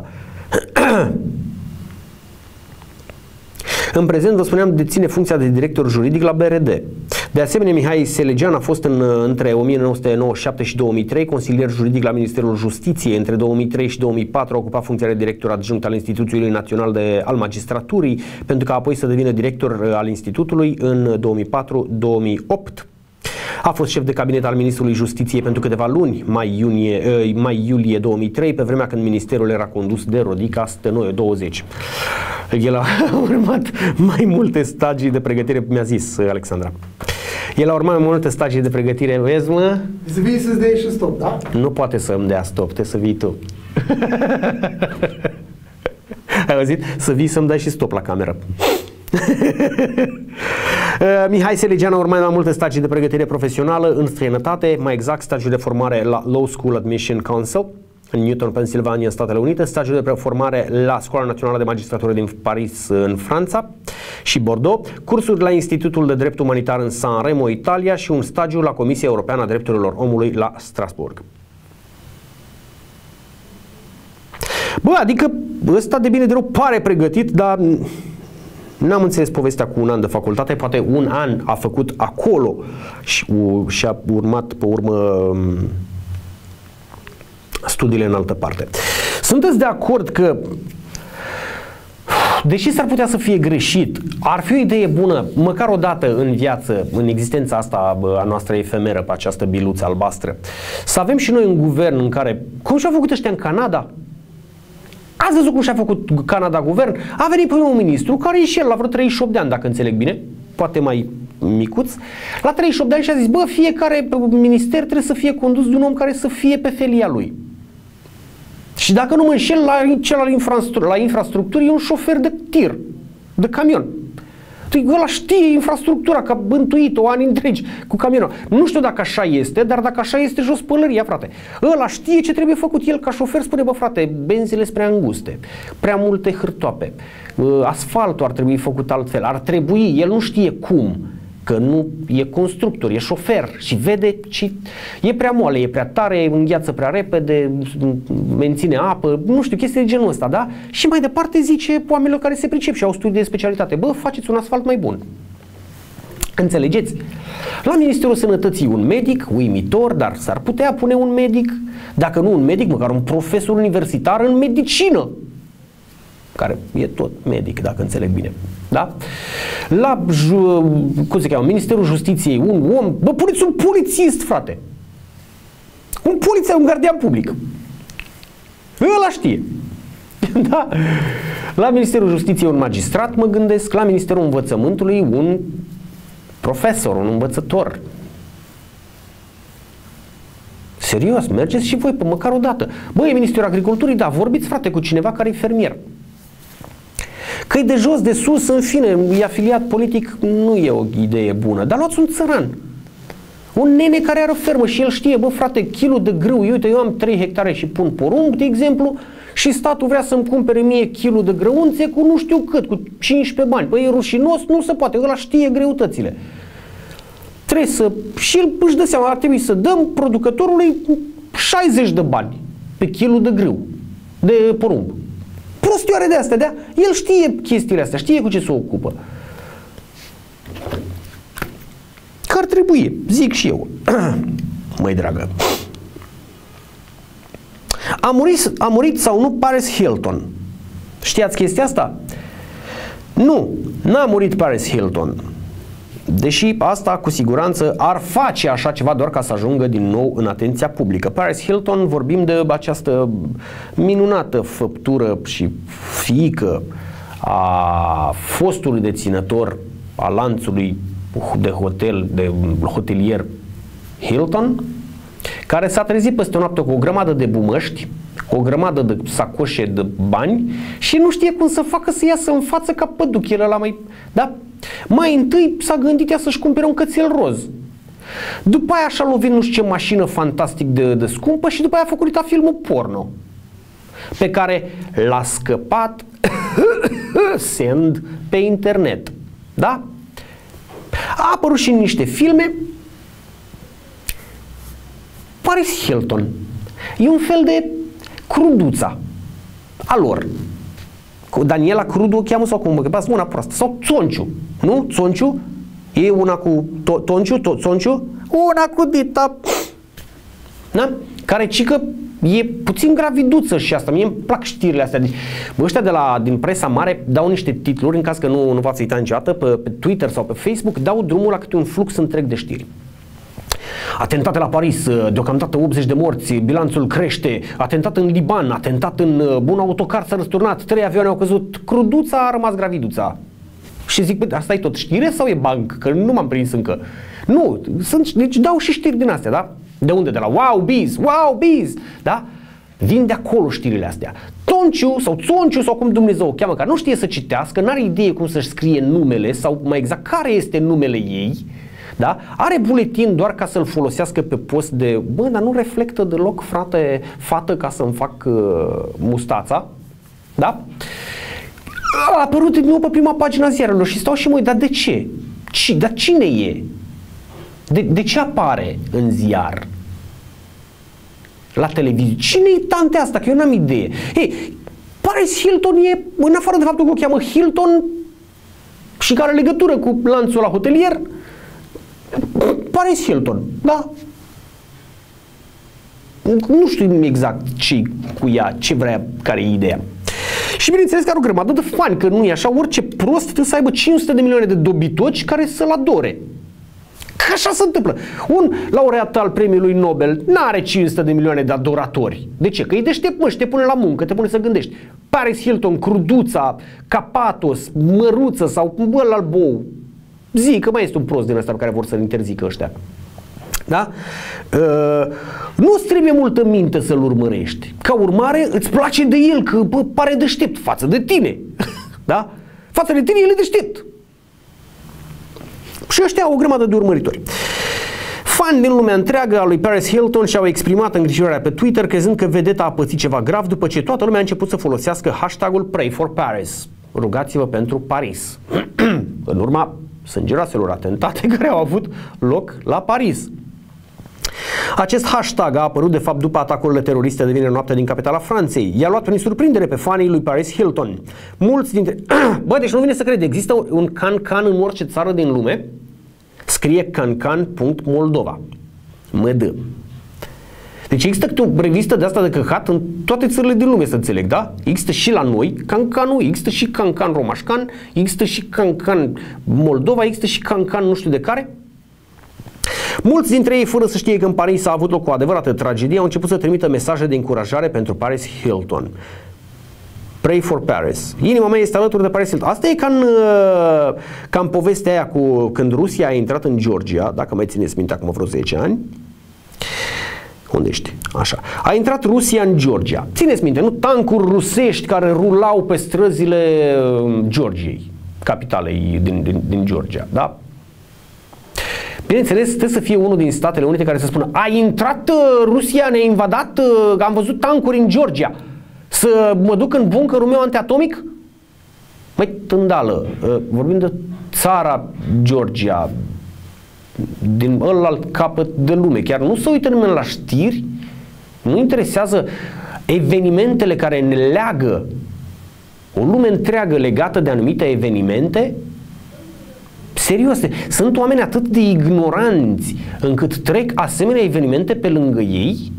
[SPEAKER 1] În prezent, vă spuneam, deține funcția de director juridic la B R D. De asemenea, Mihai Sălăgean a fost în, între o mie nouă sute nouăzeci și șapte și două mii trei consilier juridic la Ministerul Justiției. Între două mii trei și două mii patru a ocupat funcția de director adjunct al Institutului Național de, al Magistraturii, pentru că apoi să devină director al Institutului în două mii patru - două mii opt. A fost șef de cabinet al Ministrului Justiției pentru câteva luni, mai-iulie mai două mii trei, pe vremea când ministerul era condus de Rodica Stănoie, douăzeci. El a urmat mai multe stagii de pregătire, mi-a zis Alexandra. El a urmat mai multe stagii de pregătire, vezi, mă?
[SPEAKER 2] Să vii să-ți dea și stop, da?
[SPEAKER 1] Nu poate să îmi dea stop, trebuie să vii tu. Ai auzit? Să vii să-mi dai și stop la cameră. Mihai Sălăgean a urmat mai multe stagii de pregătire profesională în străinătate, mai exact stagiul de formare la Law School Admission Council în Newton, Pennsylvania, în Statele Unite, stagiul de formare la Școala Națională de Magistratură din Paris, în Franța și Bordeaux, cursuri la Institutul de Drept Umanitar în San Remo, Italia și un stagiu la Comisia Europeană a Drepturilor Omului la Strasbourg. Bă, adică ăsta de bine de rău pare pregătit, dar n-am înțeles povestea cu un an de facultate, poate un an a făcut acolo și, și a urmat pe urmă studiile în altă parte. Sunteți de acord că, deși s-ar putea să fie greșit, ar fi o idee bună, măcar o dată în viață, în existența asta a noastră efemeră pe această biluță albastră, să avem și noi un guvern în care, cum și-au făcut ăștia în Canada? Ați văzut cum și-a făcut Canada guvern? A venit primul ministru, care e și el la vreo treizeci și opt de ani, dacă înțeleg bine, poate mai micuț, la treizeci și opt de ani și a zis, bă, fiecare minister trebuie să fie condus de un om care să fie pe felia lui. Și dacă nu mă înșel, la cel al infrastructurii, la infrastructură e un șofer de tir, de camion. Ăla știe infrastructura, că a bântuit-o ani întregi cu camionul. Nu știu dacă așa este, dar dacă așa este, jos pălăria, frate. Ăla știe ce trebuie făcut. El ca șofer spune, bă, frate, benzile sunt prea înguste, prea multe hârtoape, asfaltul ar trebui făcut altfel, ar trebui, el nu știe cum, că nu e constructor, e șofer și vede și e prea moale, e prea tare, îngheață prea repede, menține apă, nu știu, chestii de genul ăsta, da? Și mai departe zice oamenilor care se pricep și au studii de specialitate, bă, faceți un asfalt mai bun. Înțelegeți? La Ministerul Sănătății un medic, uimitor, dar s-ar putea pune un medic, dacă nu un medic, măcar un profesor universitar în medicină, care e tot medic, dacă înțeleg bine. Da? La, cum se cheamă, Ministerul Justiției, un om, bă, puneți un polițist, frate. Un polițist, un gardian public. Ăla știe. Da. La Ministerul Justiției un magistrat, mă gândesc, la Ministerul Învățământului un profesor, un învățător. Serios, mergeți și voi pe măcar o dată. Băi, e Ministerul Agriculturii, da, vorbiți, frate, cu cineva care e fermier. Că e de jos, de sus, în fine, e afiliat politic, nu e o idee bună. Dar luați un țăran. Un nene care are o fermă și el știe, bă, frate, kilul de grâu, uite, eu am trei hectare și pun porumb, de exemplu, și statul vrea să-mi cumpere mie kilul de grăunțe cu nu știu cât, cu cincisprezece bani. Păi e rușinos, nu se poate, ăla știe greutățile. Trebuie să, și el își dă seama, ar trebui să dăm producătorului șaizeci de bani pe kilul de grâu, de porumb. Prostioare de astea, da? El știe chestiile astea, știe cu ce se ocupă. Că ar trebui, zic și eu, măi dragă. A murit, a murit sau nu Paris Hilton? Știați chestia asta? Nu, n-a murit Paris Hilton. Deși asta cu siguranță ar face așa ceva doar ca să ajungă din nou în atenția publică. Paris Hilton, vorbim de această minunată făptură și fiică a fostului deținător a lanțului de hotel, de hotelier Hilton, care s-a trezit peste noapte cu o grămadă de bumăști, o grămadă de sacoșe de bani și nu știe cum să facă să iasă în față ca păduchele ăla mai... Da? Mai întâi s-a gândit ea să-și cumpere un cățel roz. După aia și-a lovit nu știu ce mașină fantastic de, de scumpă și după aia a făcut filmul porno pe care l-a scăpat send pe internet. Da? A apărut și în niște filme. Paris Hilton e un fel de Cruduța a lor. Daniela Crudu o cheamă sau cum? Că una proastă. Sau Țonciu. Nu? Țonciu? E una cu to Tonciu? To Țonciu? Una cu Dita. Da? Care cică e puțin graviduță și asta. Mie îmi plac știrile astea. Bă, ăștia de la, din presa mare dau niște titluri, în caz că nu, nu v-ați uitat niciodată, pe, pe Twitter sau pe Facebook, dau drumul la câte un flux întreg de știri. Atentate la Paris, deocamdată optzeci de morți, bilanțul crește, atentat în Liban, atentat în un autocar s-a răsturnat, trei avioane au căzut, Cruduța a rămas graviduța. Și zic, bă, asta e tot știre sau e banc? Că nu m-am prins încă. Nu, sunt, deci dau și știri din astea, da? De unde? De la Wow Biz, Wow Biz, da? Vin de acolo știrile astea. Tonciu sau Țonciu sau cum Dumnezeu o cheamă, care nu știe să citească, n-are idee cum să-și scrie numele sau mai exact care este numele ei, da? Are buletin doar ca să-l folosească pe post de, bă, dar nu reflectă deloc, frate, fată, ca să-mi fac uh, mustața, da? A apărut din nou pe prima pagina ziarelor și stau și mă, dar de ce? Ce? Dar cine e? De, de ce apare în ziar? La televiziune? Cine e tantea asta? Că eu n-am idee. Ei, Paris Hilton e, în afară de faptul că o cheamă Hilton și care are legătură cu lanțul la hotelier, Paris Hilton, da? Nu știu exact ce cu ea, ce vrea, care e ideea. Și bineînțeles că are o grămadă de fani, că nu e așa, orice prost trebuie să aibă cinci sute de milioane de dobitoci care să-l adore. Că așa se întâmplă. Un laureat al premiului Nobel n-are cinci sute de milioane de adoratori. De ce? Că e deștept, mă, și te pune la muncă, te pune să gândești. Paris Hilton, Cruduța, Capatos, Măruță sau bă, Albou. Zi, că mai este un prost din ăsta pe care vor să-l interzică ăștia. Da? Uh, nu-ți trebuie multă minte să-l urmărești. Ca urmare, îți place de el, că bă, pare deștept față de tine. Da? Față de tine, el e deștept. Și ăștia au o grămadă de urmăritori. Fani din lumea întreagă a lui Paris Hilton și-au exprimat îngrijorarea pe Twitter, crezând că vedeta a pățit ceva grav după ce toată lumea a început să folosească hashtagul Pray for Paris. Rugați-vă pentru Paris. În urma sângeroaselor atentate care au avut loc la Paris. Acest hashtag a apărut de fapt după atacurile teroriste de vineri noapte din capitala Franței. I-a luat prin surprindere pe fanii lui Paris Hilton. Mulți dintre... Bă, deci nu vine să cred, există un Cancan în orice țară din lume? Scrie cancan punct moldova. Mă dă. Deci există o revistă de asta de căcat în toate țările din lume, să înțeleg, da? Există și la noi Cancanul, există și Cancan Romașcan, există și Cancan Moldova, există și Cancan nu știu de care. Mulți dintre ei, fără să știe că în Paris a avut loc o adevărată tragedie, au început să trimită mesaje de încurajare pentru Paris Hilton. Pray for Paris. Inima mea este alături de Paris Hilton. Asta e ca în, ca în povestea aia cu când Rusia a intrat în Georgia, dacă mai țineți minte acum vreo zece ani. Unde ești? Așa. A intrat Rusia în Georgia. Țineți minte, nu? Tancuri rusești care rulau pe străzile Georgiei, capitalei din, din, din Georgia, da? Bineînțeles, trebuie să fie unul din Statele Unite care să spună: a intrat Rusia, ne-a invadat, am văzut tancuri în Georgia, să mă duc în buncărul meu antiatomic? Măi, tândală, vorbim de țara Georgia, din ălalt capăt de lume, chiar nu se uită nimeni la știri, nu interesează evenimentele care ne leagă, o lume întreagă legată de anumite evenimente. Serios, sunt oameni atât de ignoranți încât trec asemenea evenimente pe lângă ei.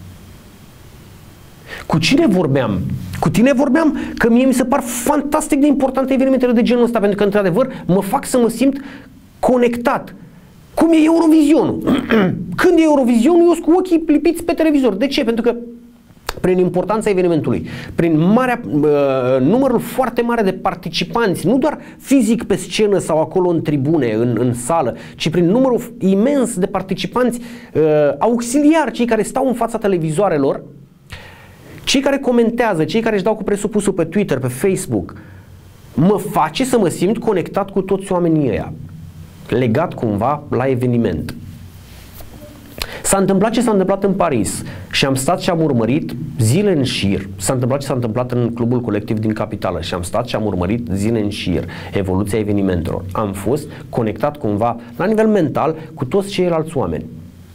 [SPEAKER 1] Cu cine vorbeam? Cu tine vorbeam că mie mi se par fantastic de importante evenimentele de genul ăsta, pentru că într-adevăr mă fac să mă simt conectat. Cum e Eurovizionul? Când e Eurovizionul, eu sunt cu ochii lipiți pe televizor. De ce? Pentru că prin importanța evenimentului, prin marea, uh, numărul foarte mare de participanți, nu doar fizic pe scenă sau acolo în tribune, în, în sală, ci prin numărul imens de participanți uh, auxiliari, cei care stau în fața televizoarelor, cei care comentează, cei care își dau cu presupusul pe Twitter, pe Facebook, mă face să mă simt conectat cu toți oamenii ăia, legat cumva la eveniment. S-a întâmplat ce s-a întâmplat în Paris și am stat și am urmărit zile în șir. S-a întâmplat ce s-a întâmplat în clubul colectiv din capitală și am stat și am urmărit zile în șir evoluția evenimentelor. Am fost conectat cumva la nivel mental cu toți ceilalți oameni.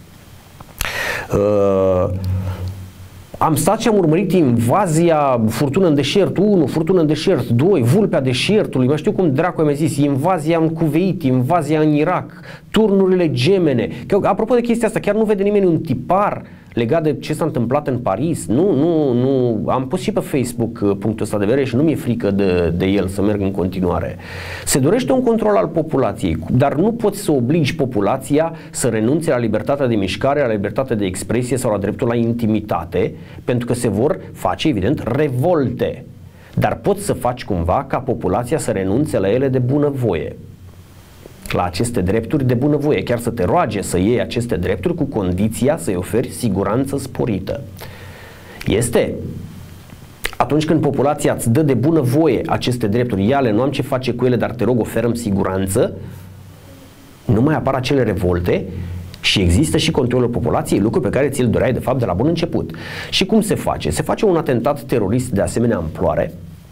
[SPEAKER 1] Uh, Am stat și am urmărit invazia, Furtună în deșert unu, Furtună în deșert doi, Vulpea deșertului, mai știu cum dracu mi-a zis, invazia în Cuveit, invazia în Irak, turnurile gemene. Că, apropo de chestia asta, chiar nu vede nimeni un tipar legat de ce s-a întâmplat în Paris. Nu, nu, nu. Am pus și pe Facebook punctul ăsta de vedere și nu mi-e frică de, de el să merg în continuare. Se dorește un control al populației, dar nu poți să obligi populația să renunțe la libertatea de mișcare, la libertatea de expresie sau la dreptul la intimitate, pentru că se vor face, evident, revolte. Dar poți să faci cumva ca populația să renunțe la ele de bunăvoie, la aceste drepturi de bunăvoie, chiar să te roage să iei aceste drepturi cu condiția să-i oferi siguranță sporită. Este atunci când populația îți dă de bunăvoie aceste drepturi, ia-le, nu am ce face cu ele, dar te rog, oferă-mi siguranță, nu mai apar acele revolte și există și controlul populației, lucru pe care ți-l doreai de fapt de la bun început. Și cum se face? Se face un atentat terorist de asemenea amploare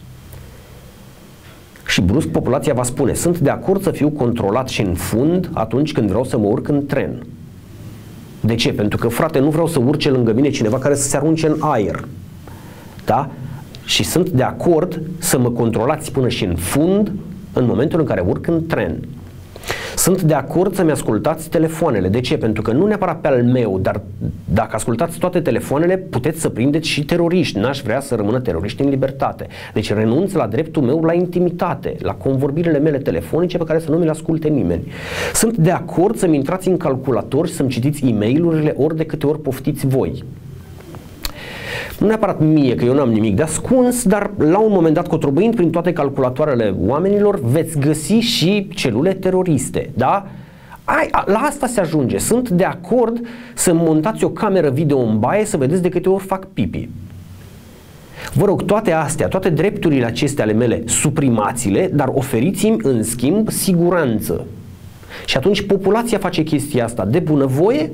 [SPEAKER 1] și brusc populația va spune: sunt de acord să fiu controlat și în fund atunci când vreau să mă urc în tren. De ce? Pentru că, frate, nu vreau să urce lângă mine cineva care să se arunce în aer. Da? Și sunt de acord să mă controlați până și în fund în momentul în care urc în tren. Sunt de acord să-mi ascultați telefoanele. De ce? Pentru că nu neapărat pe al meu, dar dacă ascultați toate telefoanele, puteți să prindeți și teroriști. N-aș vrea să rămână teroriști în libertate. Deci renunț la dreptul meu la intimitate, la convorbirile mele telefonice pe care să nu mi le asculte nimeni. Sunt de acord să-mi intrați în calculator și să-mi citiți e-mail-urile ori de câte ori poftiți voi. Nu neapărat mie, că eu n-am nimic de ascuns, dar la un moment dat, cotrobăind prin toate calculatoarele oamenilor, veți găsi și celule teroriste, da? Ai, la asta se ajunge. Sunt de acord să montați o cameră video în baie să vedeți de câte ori fac pipi. Vă rog, toate astea, toate drepturile acestea ale mele, suprimați-le, dar oferiți-mi în schimb siguranță. Și atunci populația face chestia asta de bunăvoie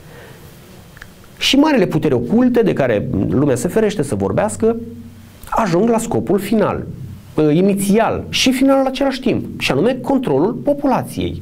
[SPEAKER 1] și marile puteri oculte de care lumea se ferește să vorbească ajung la scopul final, inițial și final la același timp, și anume controlul populației.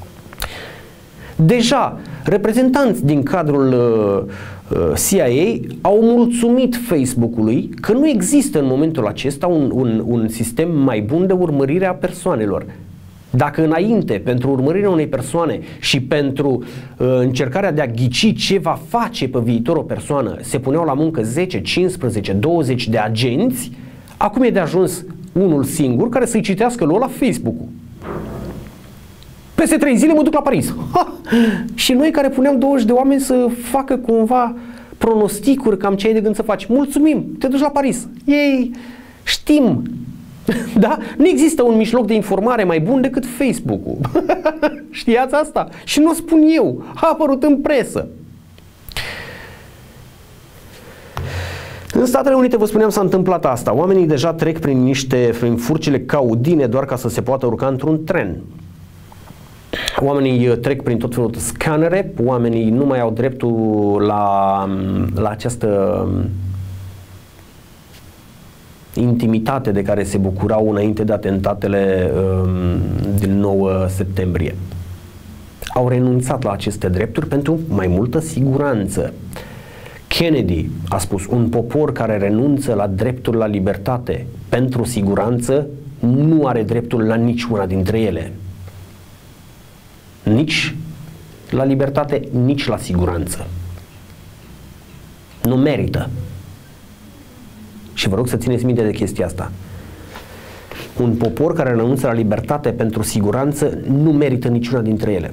[SPEAKER 1] Deja reprezentanți din cadrul uh, C I A au mulțumit Facebook-ului că nu există în momentul acesta un, un, un sistem mai bun de urmărire a persoanelor. Dacă înainte, pentru urmărirea unei persoane și pentru uh, încercarea de a ghici ce va face pe viitor o persoană, se puneau la muncă zece, cincisprezece, douăzeci de agenți, acum e de ajuns unul singur care să-i citească lui la Facebook-ul. Peste trei zile mă duc la Paris. Ha! Și noi care puneam douăzeci de oameni să facă cumva pronosticuri cam ce ai de gând să faci. Mulțumim, te duci la Paris. Ei! Știm. Da? Nu există un mijloc de informare mai bun decât Facebook-ul. Știați asta? Și nu o spun eu. A apărut în presă. În Statele Unite, vă spuneam, s-a întâmplat asta. Oamenii deja trec prin niște, prin furcile caudine doar ca să se poată urca într-un tren. Oamenii trec prin tot felul de scanere, oamenii nu mai au dreptul la, la această intimitate de care se bucurau înainte de atentatele um, din nouă septembrie. Au renunțat la aceste drepturi pentru mai multă siguranță. Kennedy a spus: un popor care renunță la dreptul la libertate pentru siguranță nu are dreptul la niciuna dintre ele. Nici la libertate, nici la siguranță. Nu merită. Și vă rog să țineți minte de chestia asta. Un popor care renunță la libertate pentru siguranță nu merită niciuna dintre ele.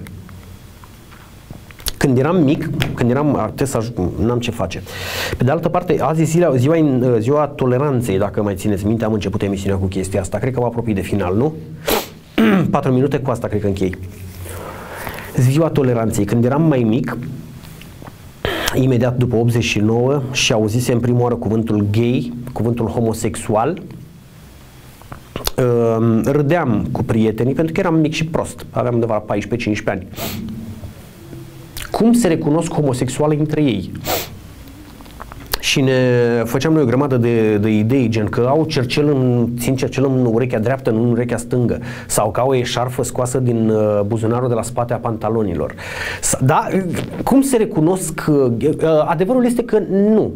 [SPEAKER 1] Când eram mic, când eram, n-am ce face. Pe de altă parte, azi e ziua, ziua, ziua toleranței, dacă mai țineți minte, am început emisiunea cu chestia asta. Cred că mă apropii de final, nu? Patru minute, cu asta cred că închei. Ziua toleranței. Când eram mai mic, imediat după optzeci și nouă, și auzisem prima oară cuvântul gay, cuvântul homosexual, râdeam cu prietenii, pentru că eram mic și prost. Aveam undeva paisprezece cincisprezece ani. Cum se recunosc homosexuali între ei? Și ne făceam noi o grămadă de, de idei, gen că au cercel în, țin cercel în urechea dreaptă, nu în urechea stângă, sau că au o eșarfă scoasă din uh, buzunarul de la spate a pantalonilor. Da? Cum se recunosc? Uh, adevărul este că nu.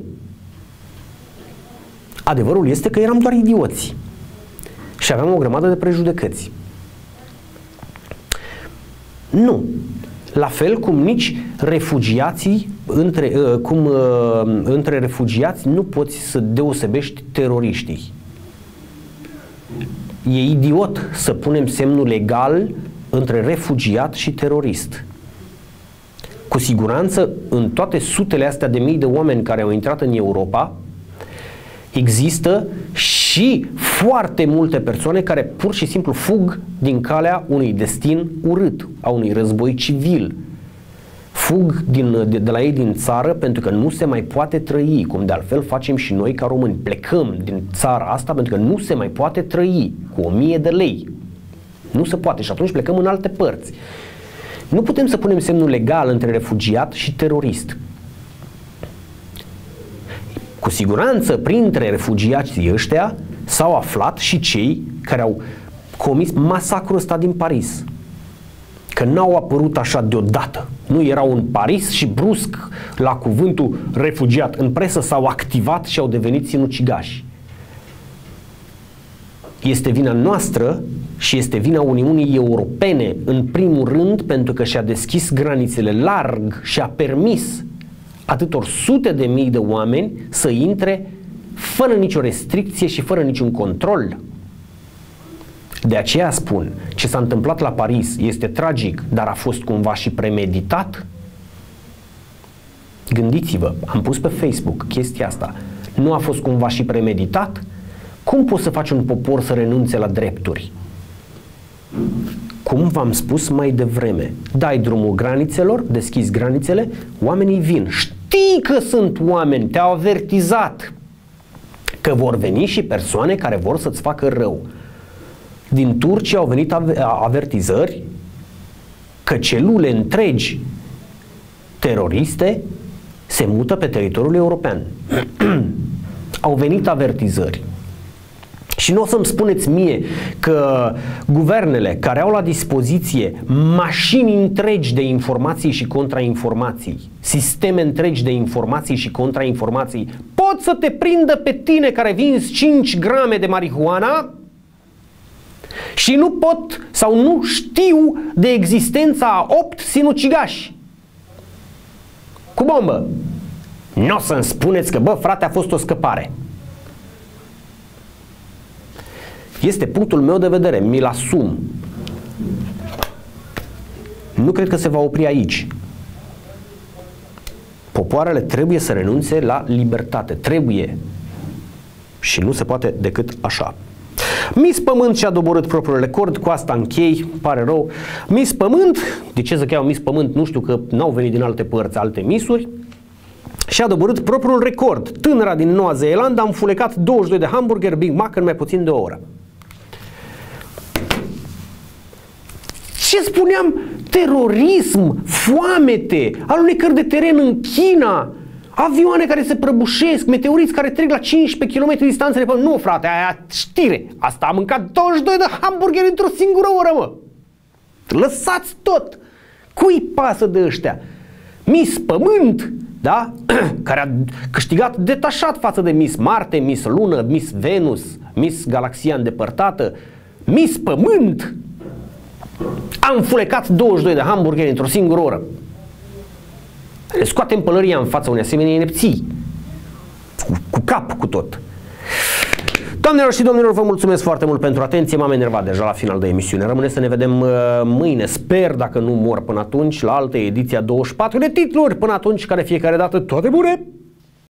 [SPEAKER 1] Adevărul este că eram doar idioți și aveam o grămadă de prejudecăți. Nu. La fel cum nici refugiații, între, uh, cum uh, între refugiați nu poți să deosebești teroriștii. E idiot să punem semnul legal între refugiat și terorist. Cu siguranță, în toate sutele astea de mii de oameni care au intrat în Europa, există și foarte multe persoane care pur și simplu fug din calea unui destin urât, a unui război civil. Fug din, de, de la ei din țară pentru că nu se mai poate trăi, cum de altfel facem și noi ca români. Plecăm din țara asta pentru că nu se mai poate trăi cu o mie de lei. Nu se poate și atunci plecăm în alte părți. Nu putem să punem semnul legal între refugiat și terorist. Cu siguranță, printre refugiații ăștia s-au aflat și cei care au comis masacrul ăsta din Paris. Că n-au apărut așa deodată. Nu erau în Paris și brusc, la cuvântul refugiat în presă, s-au activat și au devenit sinucigași. Este vina noastră și este vina Uniunii Europene, în primul rând, pentru că și-a deschis granițele larg și a permis atâtor sute de mii de oameni să intre fără nicio restricție și fără niciun control. De aceea spun, ce s-a întâmplat la Paris este tragic, dar a fost cumva și premeditat? Gândiți-vă, am pus pe Facebook chestia asta. Nu a fost cumva și premeditat? Cum poți să faci un popor să renunțe la drepturi? Cum v-am spus mai devreme, dai drumul granițelor, deschizi granițele, oamenii vin. Știi că sunt oameni, te-au avertizat că vor veni și persoane care vor să-ți facă rău. Din Turcia au venit avertizări că celule întregi teroriste se mută pe teritoriul european. Au venit avertizări. Și nu o să-mi spuneți mie că guvernele care au la dispoziție mașini întregi de informații și contrainformații, sisteme întregi de informații și contrainformații, pot să te prindă pe tine care vinzi cinci grame de marihuana și nu pot sau nu știu de existența a opt sinucigași cu bombă. Nu o să-mi spuneți că, bă, frate, a fost o scăpare. Este punctul meu de vedere, mi-l asum. Nu cred că se va opri aici. Popoarele trebuie să renunțe la libertate. Trebuie. Și nu se poate decât așa. Miss Pământ și-a doborât propriul record, cu asta închei, pare rău. Miss Pământ, de ce se cheamă Miss Pământ, nu știu, că n-au venit din alte părți alte missuri, și-a doborât propriul record. Tânăra din Noua Zeelandă a înfulecat douăzeci și doi de hamburger Big Mac în mai puțin de o oră. Ce spuneam? Terorism, foamete, alunecări de teren în China, avioane care se prăbușesc, meteoriți care trec la cincisprezece kilometri distanță. Nu, frate, aia știre. Asta a mâncat douăzeci și doi de hamburgeri într-o singură oră, mă. Lăsați tot. Cui pasă de ăștia? Miss Pământ, da? Care a câștigat detașat față de Miss Marte, Miss Lună, Miss Venus, Miss Galaxia îndepărtată. Miss Pământ a înfulecat douăzeci și doi de hamburgeri într-o singură oră. Le scoatem pălăria în fața unei asemenea inepții. Cu, cu cap, cu tot. Doamnelor și domnilor, vă mulțumesc foarte mult pentru atenție. M-am enervat deja la final de emisiune. Rămâne să ne vedem uh, mâine. Sper, dacă nu mor până atunci, la altă ediție a douăzeci și patru de titluri. Până atunci, care fiecare dată, toate bune!